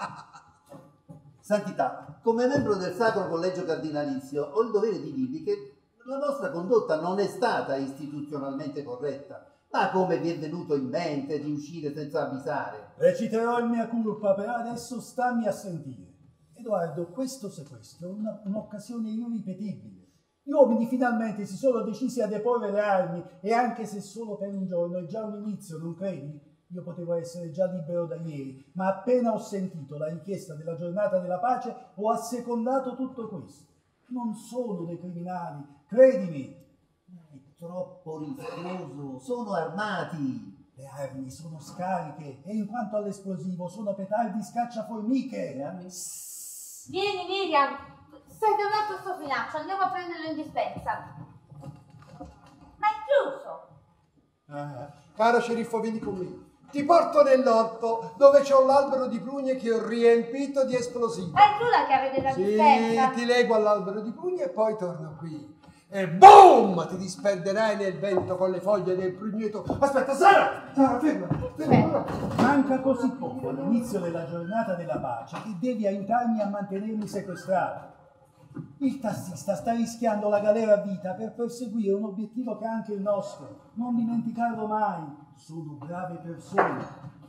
Santità, come membro del Sacro Collegio Cardinalizio ho il dovere di dirvi che la vostra condotta non è stata istituzionalmente corretta. Ma come vi è venuto in mente di uscire senza avvisare? Reciterò il mia colpa, però adesso stammi a sentire. Edoardo, questo sequestro è un'occasione irripetibile. Gli uomini finalmente si sono decisi a deporre le armi e anche se solo per un giorno è già un inizio, non credi? Io potevo essere già libero da ieri, ma appena ho sentito la richiesta della giornata della pace ho assecondato tutto questo. Non sono dei criminali, credimi. È troppo rischioso, sono armati. Le armi sono scariche e in quanto all'esplosivo sono petardi scacciaformiche. Vieni Miriam, stai tornato sto finaccio, andiamo a prenderlo in dispensa. Ma è chiuso. Caro sceriffo, vieni con me. Ti porto nell'orto dove c'è un albero di prugne che ho riempito di esplosivi. Hai tu la chiave della dispensa? Sì, ti leggo all'albero di prugne e poi torno qui. E boom! Ti disperderai nel vento con le foglie del prugneto. Aspetta, Sara, ferma. Manca così poco all'inizio della giornata della pace che devi aiutarmi a mantenermi sequestrato. Il tassista sta rischiando la galera a vita per perseguire un obiettivo che è anche il nostro. Non dimenticarlo mai. Sono brave persone.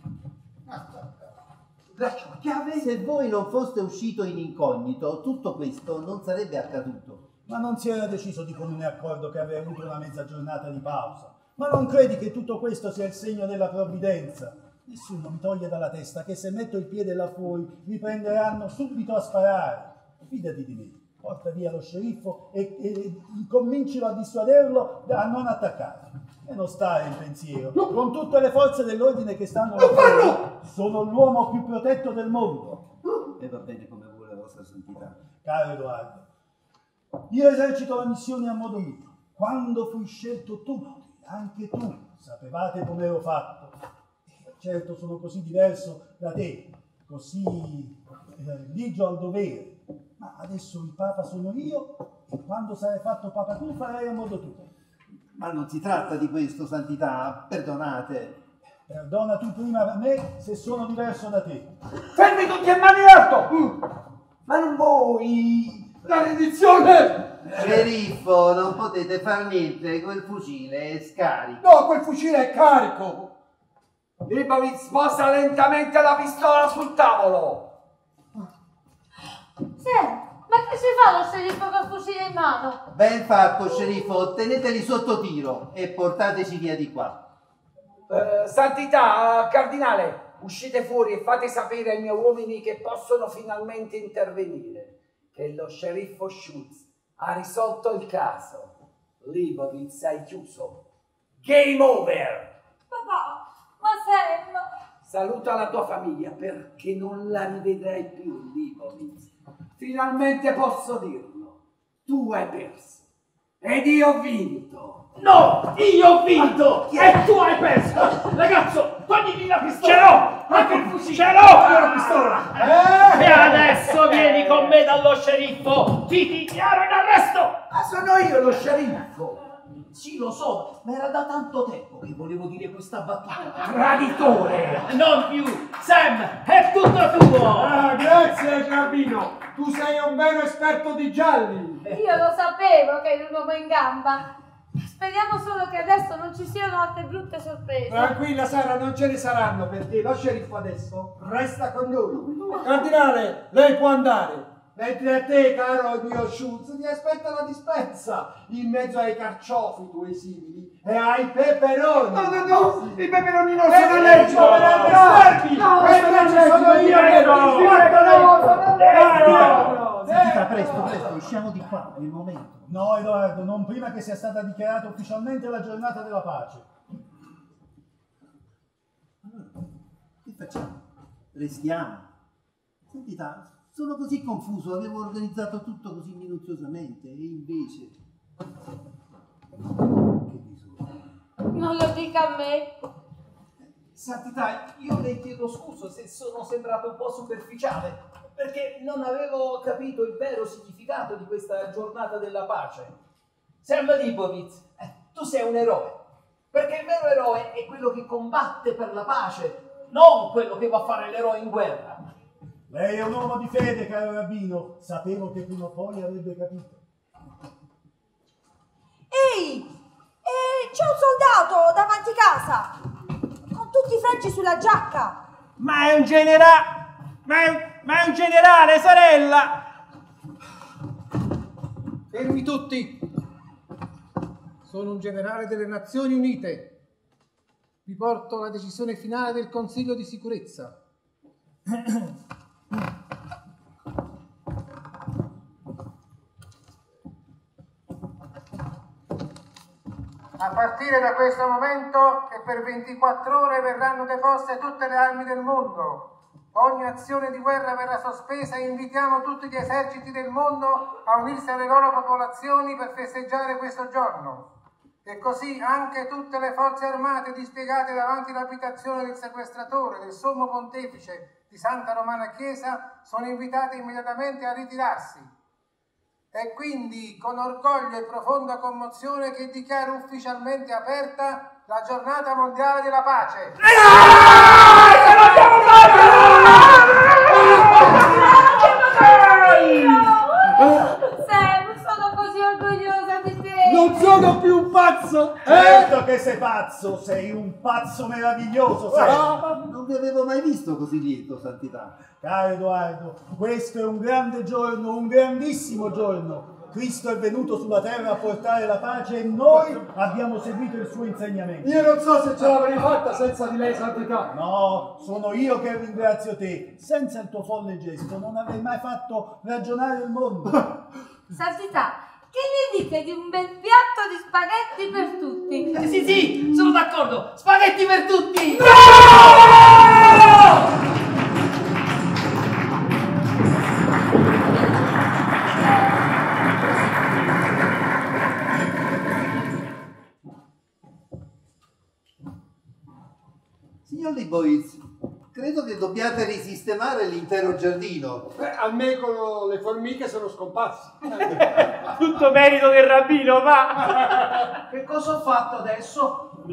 Lascia la chiave. Se voi non foste uscito in incognito, tutto questo non sarebbe accaduto. Ma non si era deciso di comune accordo che avrei avuto una mezza giornata di pausa. Ma non credi che tutto questo sia il segno della provvidenza? Nessuno mi toglie dalla testa che se metto il piede là fuori mi prenderanno subito a sparare. Fidati di me. Porta via lo sceriffo e convincilo a dissuaderlo a non attaccare. E non stare in pensiero. Con tutte le forze dell'ordine che stanno là fuori, sono l'uomo più protetto del mondo. E va bene come vuole la vostra santità. Caro Edoardo, io esercito la missione a modo mio. Quando fui scelto tutti, anche tu, sapevate come ero fatto. Certo sono così diverso da te, così ligio al dovere. Ma adesso il Papa sono io e quando sarai fatto Papa tu farai a modo tuo. Ma non si tratta di questo, santità, perdonate. Perdona tu prima a me se sono diverso da te. Fermi tutti a mani in alto! Ma non vuoi La rendizione! Sceriffo, non potete far niente, quel fucile è scarico. No, quel fucile è carico. Libovic, sposta lentamente la pistola sul tavolo. Ma che si fa lo sceriffo col fucile in mano? Ben fatto, sceriffo, teneteli sotto tiro e portateci via di qua. Santità, cardinale, uscite fuori e fate sapere ai miei uomini che possono finalmente intervenire, che lo sceriffo Schultz ha risolto il caso. Libovic è chiuso. Game over! Papà, ma Sam... Saluta la tua famiglia perché non la rivedrai più, Libovic. Finalmente posso dirlo. Tu hai perso. Ed io ho vinto. No, io ho vinto e tu hai perso. Ragazzo, toglimi la pistola. Ce l'ho, anche il fucile. Ce l'ho la pistola. E adesso vieni con me dallo sceriffo. Ti dichiaro in arresto. Ma sono io lo sceriffo. Sì, lo so, ma era da tanto tempo che volevo dire questa battuta. Traditore. Non più. Sam, è tutto tuo. Ah, grazie, Carabino. Tu sei un vero esperto di gialli. Io lo sapevo che eri un uomo in gamba. Speriamo solo che adesso non ci siano altre brutte sorprese. Tranquilla Sara, non ce ne saranno perché lo sceriffo adesso resta con noi. Cardinale, lei può andare. Mentre a te, caro mio Schultz, ti aspetta la dispensa in mezzo ai carciofi tuoi simili e ai peperoni. No, i peperoni non sono leggi per arrestarvi. Invece sono io che Santità, presto, usciamo di qua, è il momento. No, Edoardo, non prima che sia stata dichiarata ufficialmente la giornata della pace. Allora, che facciamo? Restiamo. Santità, sono così confuso, avevo organizzato tutto così minuziosamente e invece... Che disordine. Non lo dica a me. Santità, io le chiedo scusa se sono sembrato un po' superficiale, perché non avevo capito il vero significato di questa giornata della pace. Sam Libovic, tu sei un eroe, perché il vero eroe è quello che combatte per la pace, non quello che va a fare l'eroe in guerra. Lei è un uomo di fede, caro rabbino. Sapevo che prima o poi avrebbe capito. Ehi! C'è un soldato davanti casa, con tutti i fregi sulla giacca. Ma è un generale, sorella! Fermi tutti! Sono un generale delle Nazioni Unite. Vi porto la decisione finale del Consiglio di Sicurezza. A partire da questo momento e per 24 ore verranno deposte tutte le armi del mondo. Ogni azione di guerra verrà sospesa e invitiamo tutti gli eserciti del mondo a unirsi alle loro popolazioni per festeggiare questo giorno. E così anche tutte le forze armate dispiegate davanti all'abitazione del sequestratore, del sommo pontefice di Santa Romana Chiesa, sono invitate immediatamente a ritirarsi. È quindi con orgoglio e profonda commozione che dichiaro ufficialmente aperta la giornata mondiale della pace. Sam, sono così orgogliosa di te. Non sono più un pazzo! Certo che sei pazzo, sei un pazzo meraviglioso, sei. Non vi avevo mai visto così lieto, Santità. Caro Edoardo, questo è un grande giorno, un grandissimo giorno. Cristo è venuto sulla terra a portare la pace e noi abbiamo seguito il suo insegnamento. Io non so se ce l'avrei fatta senza di lei, Santità. No, sono io che ringrazio te. Senza il tuo folle gesto non avrei mai fatto ragionare il mondo. Santità, che ne dite di un bel piatto di spaghetti per tutti? Sì, sono d'accordo. Spaghetti per tutti! Signor Liboiz, credo che dobbiate risistemare l'intero giardino. A me con le formiche sono scomparse. Tutto merito del rabbino, va! Che cosa ho fatto adesso?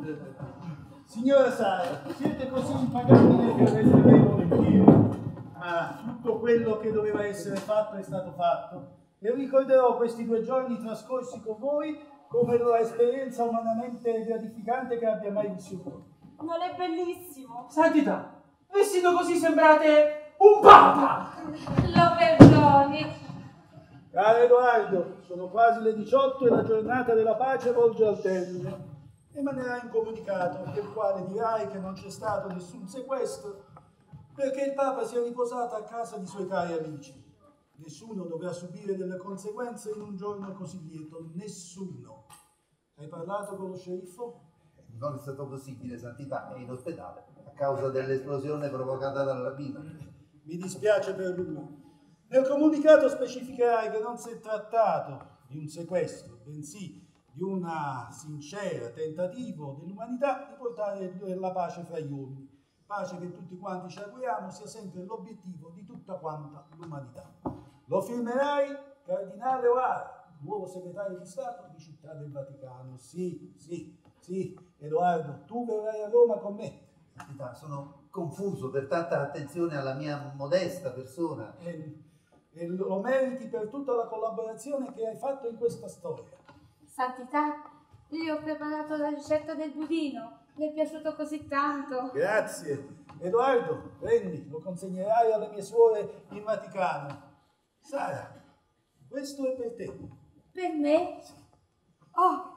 Signora Sara, siete così impagabili che resterei volentieri. Ma tutto quello che doveva essere fatto è stato fatto. E ricorderò questi 2 giorni trascorsi con voi come l'esperienza umanamente gratificante che abbia mai vissuto. Non è bellissimo? Santità, vestito così sembrate un papa! Lo perdoni. Caro Edoardo, sono quasi le 18 e la giornata della pace volge al termine. Emanerai un comunicato nel quale dirai che non c'è stato nessun sequestro perché il Papa si è riposato a casa di suoi cari amici. Nessuno dovrà subire delle conseguenze in un giorno così lieto, nessuno. Hai parlato con lo sceriffo? Non è stato possibile, Santità, è in ospedale a causa dell'esplosione provocata dal rabbino. Mi dispiace per lui. Nel comunicato specificherai che non si è trattato di un sequestro, bensì di un sincero tentativo dell'umanità di portare la pace fra gli uomini. Pace che tutti quanti ci auguriamo sia sempre l'obiettivo di tutta quanta l'umanità. Lo firmerai, Cardinale O'Hara, nuovo segretario di Stato di Città del Vaticano. Sì, Edoardo, tu verrai a Roma con me. Santità, sono confuso per tanta attenzione alla mia modesta persona. E lo meriti per tutta la collaborazione che hai fatto in questa storia. Santità, gli ho preparato la ricetta del budino. Le è piaciuto così tanto. Grazie. Edoardo, prendi, lo consegnerai alle mie suore in Vaticano. Sara, questo è per te. Per me? Sì. Oh!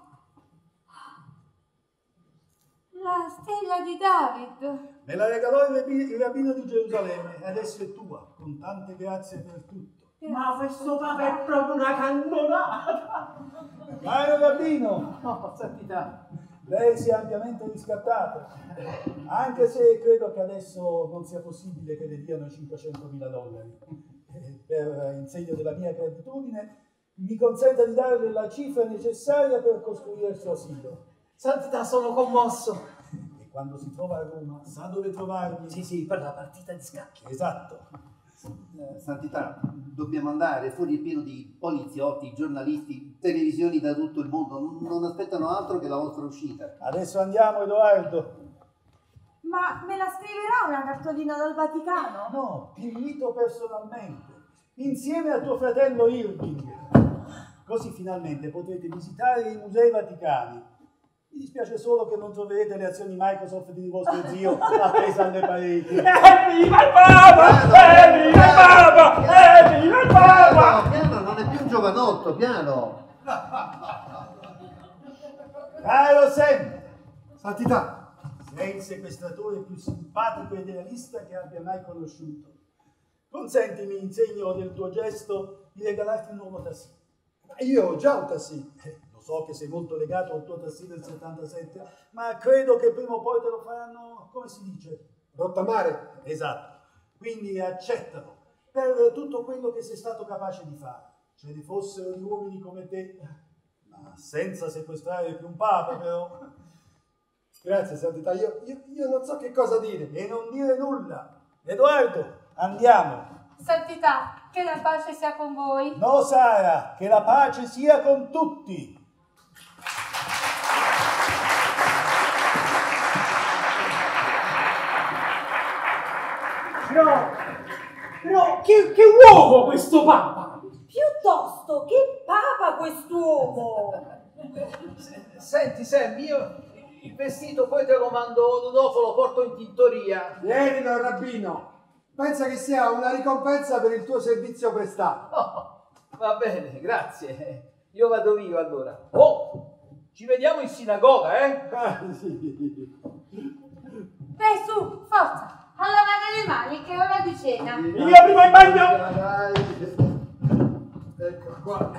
La stella di David. Me la regalò il rabbino di Gerusalemme e adesso è tua, con tante grazie per tutto. Ma questo Papa è proprio una cannonata! Caro rabbino! No, Santità. Lei si è ampiamente riscattato, anche se credo che adesso non sia possibile che le diano $500.000. Per in segno della mia gratitudine, mi consenta di darle la cifra necessaria per costruire il suo asilo. Santità, sono commosso. E quando si trova a Roma, sa dove trovarmi? Sì, per la partita di scacchi. Esatto. Santità, dobbiamo andare, fuori è pieno di poliziotti, giornalisti, televisioni da tutto il mondo, non aspettano altro che la vostra uscita. Adesso andiamo, Edoardo. Ma me la scriverà una cartolina dal Vaticano? No, ti invito personalmente, insieme a tuo fratello Irving. Così finalmente potrete visitare i musei vaticani. Mi dispiace solo che non troverete le azioni Microsoft di vostro zio appese alle pareti. Viva il Papa! Viva il Papa! Viva il Papa! Piano, non è più un giovanotto, piano. Caro Sam, Santità, sei il sequestratore più simpatico e idealista che abbia mai conosciuto. Consentimi, in segno del tuo gesto, di regalarti un nuovo tassì. io ho già un tassì. Lo so che sei molto legato al tuo tassì del 77, ma credo che prima o poi te lo faranno, come si dice? Rottamare. Esatto. Quindi accettalo per tutto quello che sei stato capace di fare. Ce ne fossero di uomini come te, ma senza sequestrare più un papa, però. Grazie, Santità, io non so che cosa dire. E non dire nulla. Edoardo, andiamo. Santità, che la pace sia con voi. No, Sara, che la pace sia con tutti. Però che uomo questo Papa! Piuttosto, che Papa quest'uomo! Senti Sam, io il vestito poi te lo mando dopo, lo porto in tintoria. Vieni dal rabbino. Pensa che sia una ricompensa per il tuo servizio prestato. Oh, va bene, grazie. Io vado io allora. Oh, ci vediamo in sinagoga, eh? Sì. Dai, su, forza, a lavare le mani che è ora di cena. Io prima in bagno! Ecco qua.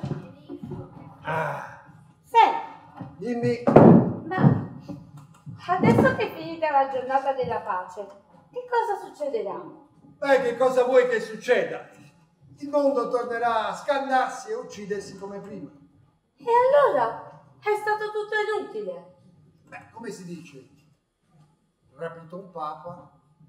Sam, Dimmi. ma adesso che è finita la giornata della pace, che cosa succederà? Che cosa vuoi che succeda? Il mondo tornerà a scannarsi e uccidersi come prima. E allora è stato tutto inutile. Come si dice? Rapito un papa.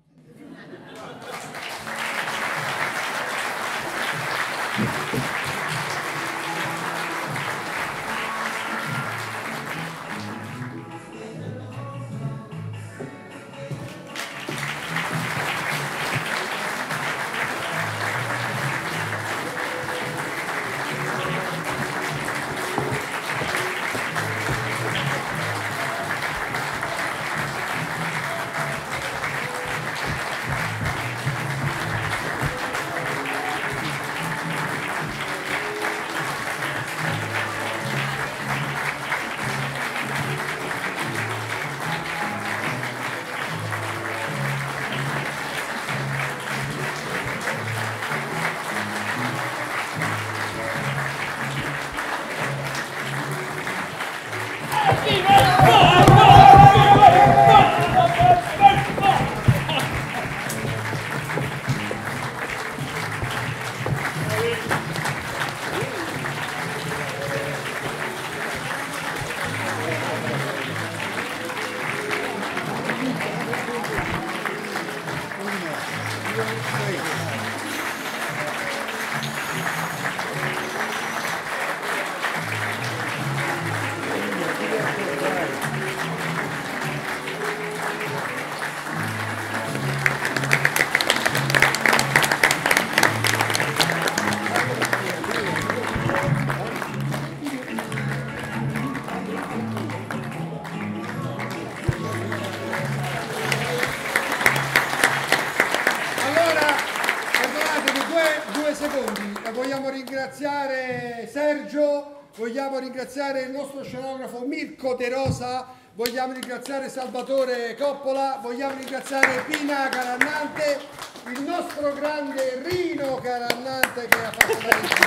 Vogliamo ringraziare Sergio, vogliamo ringraziare il nostro scenografo Mirko De Rosa, vogliamo ringraziare Salvatore Coppola, vogliamo ringraziare Pina Carannante, il nostro grande Rino Carannante che ha fatto la regia.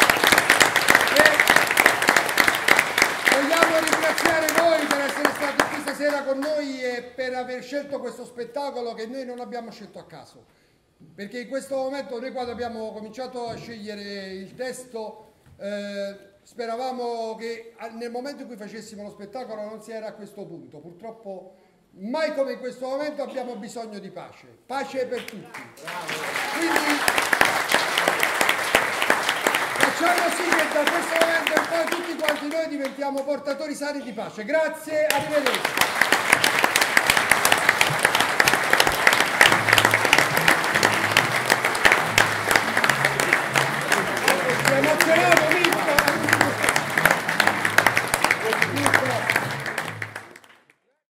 Vogliamo ringraziare voi per essere stati qui stasera con noi e per aver scelto questo spettacolo che noi non abbiamo scelto a caso. Perché in questo momento noi quando abbiamo cominciato a scegliere il testo speravamo che nel momento in cui facessimo lo spettacolo non si era a questo punto. Purtroppo mai come in questo momento abbiamo bisogno di pace. Pace per tutti. Quindi facciamo sì che da questo momento in poi tutti quanti noi diventiamo portatori sani di pace. Grazie, arrivederci.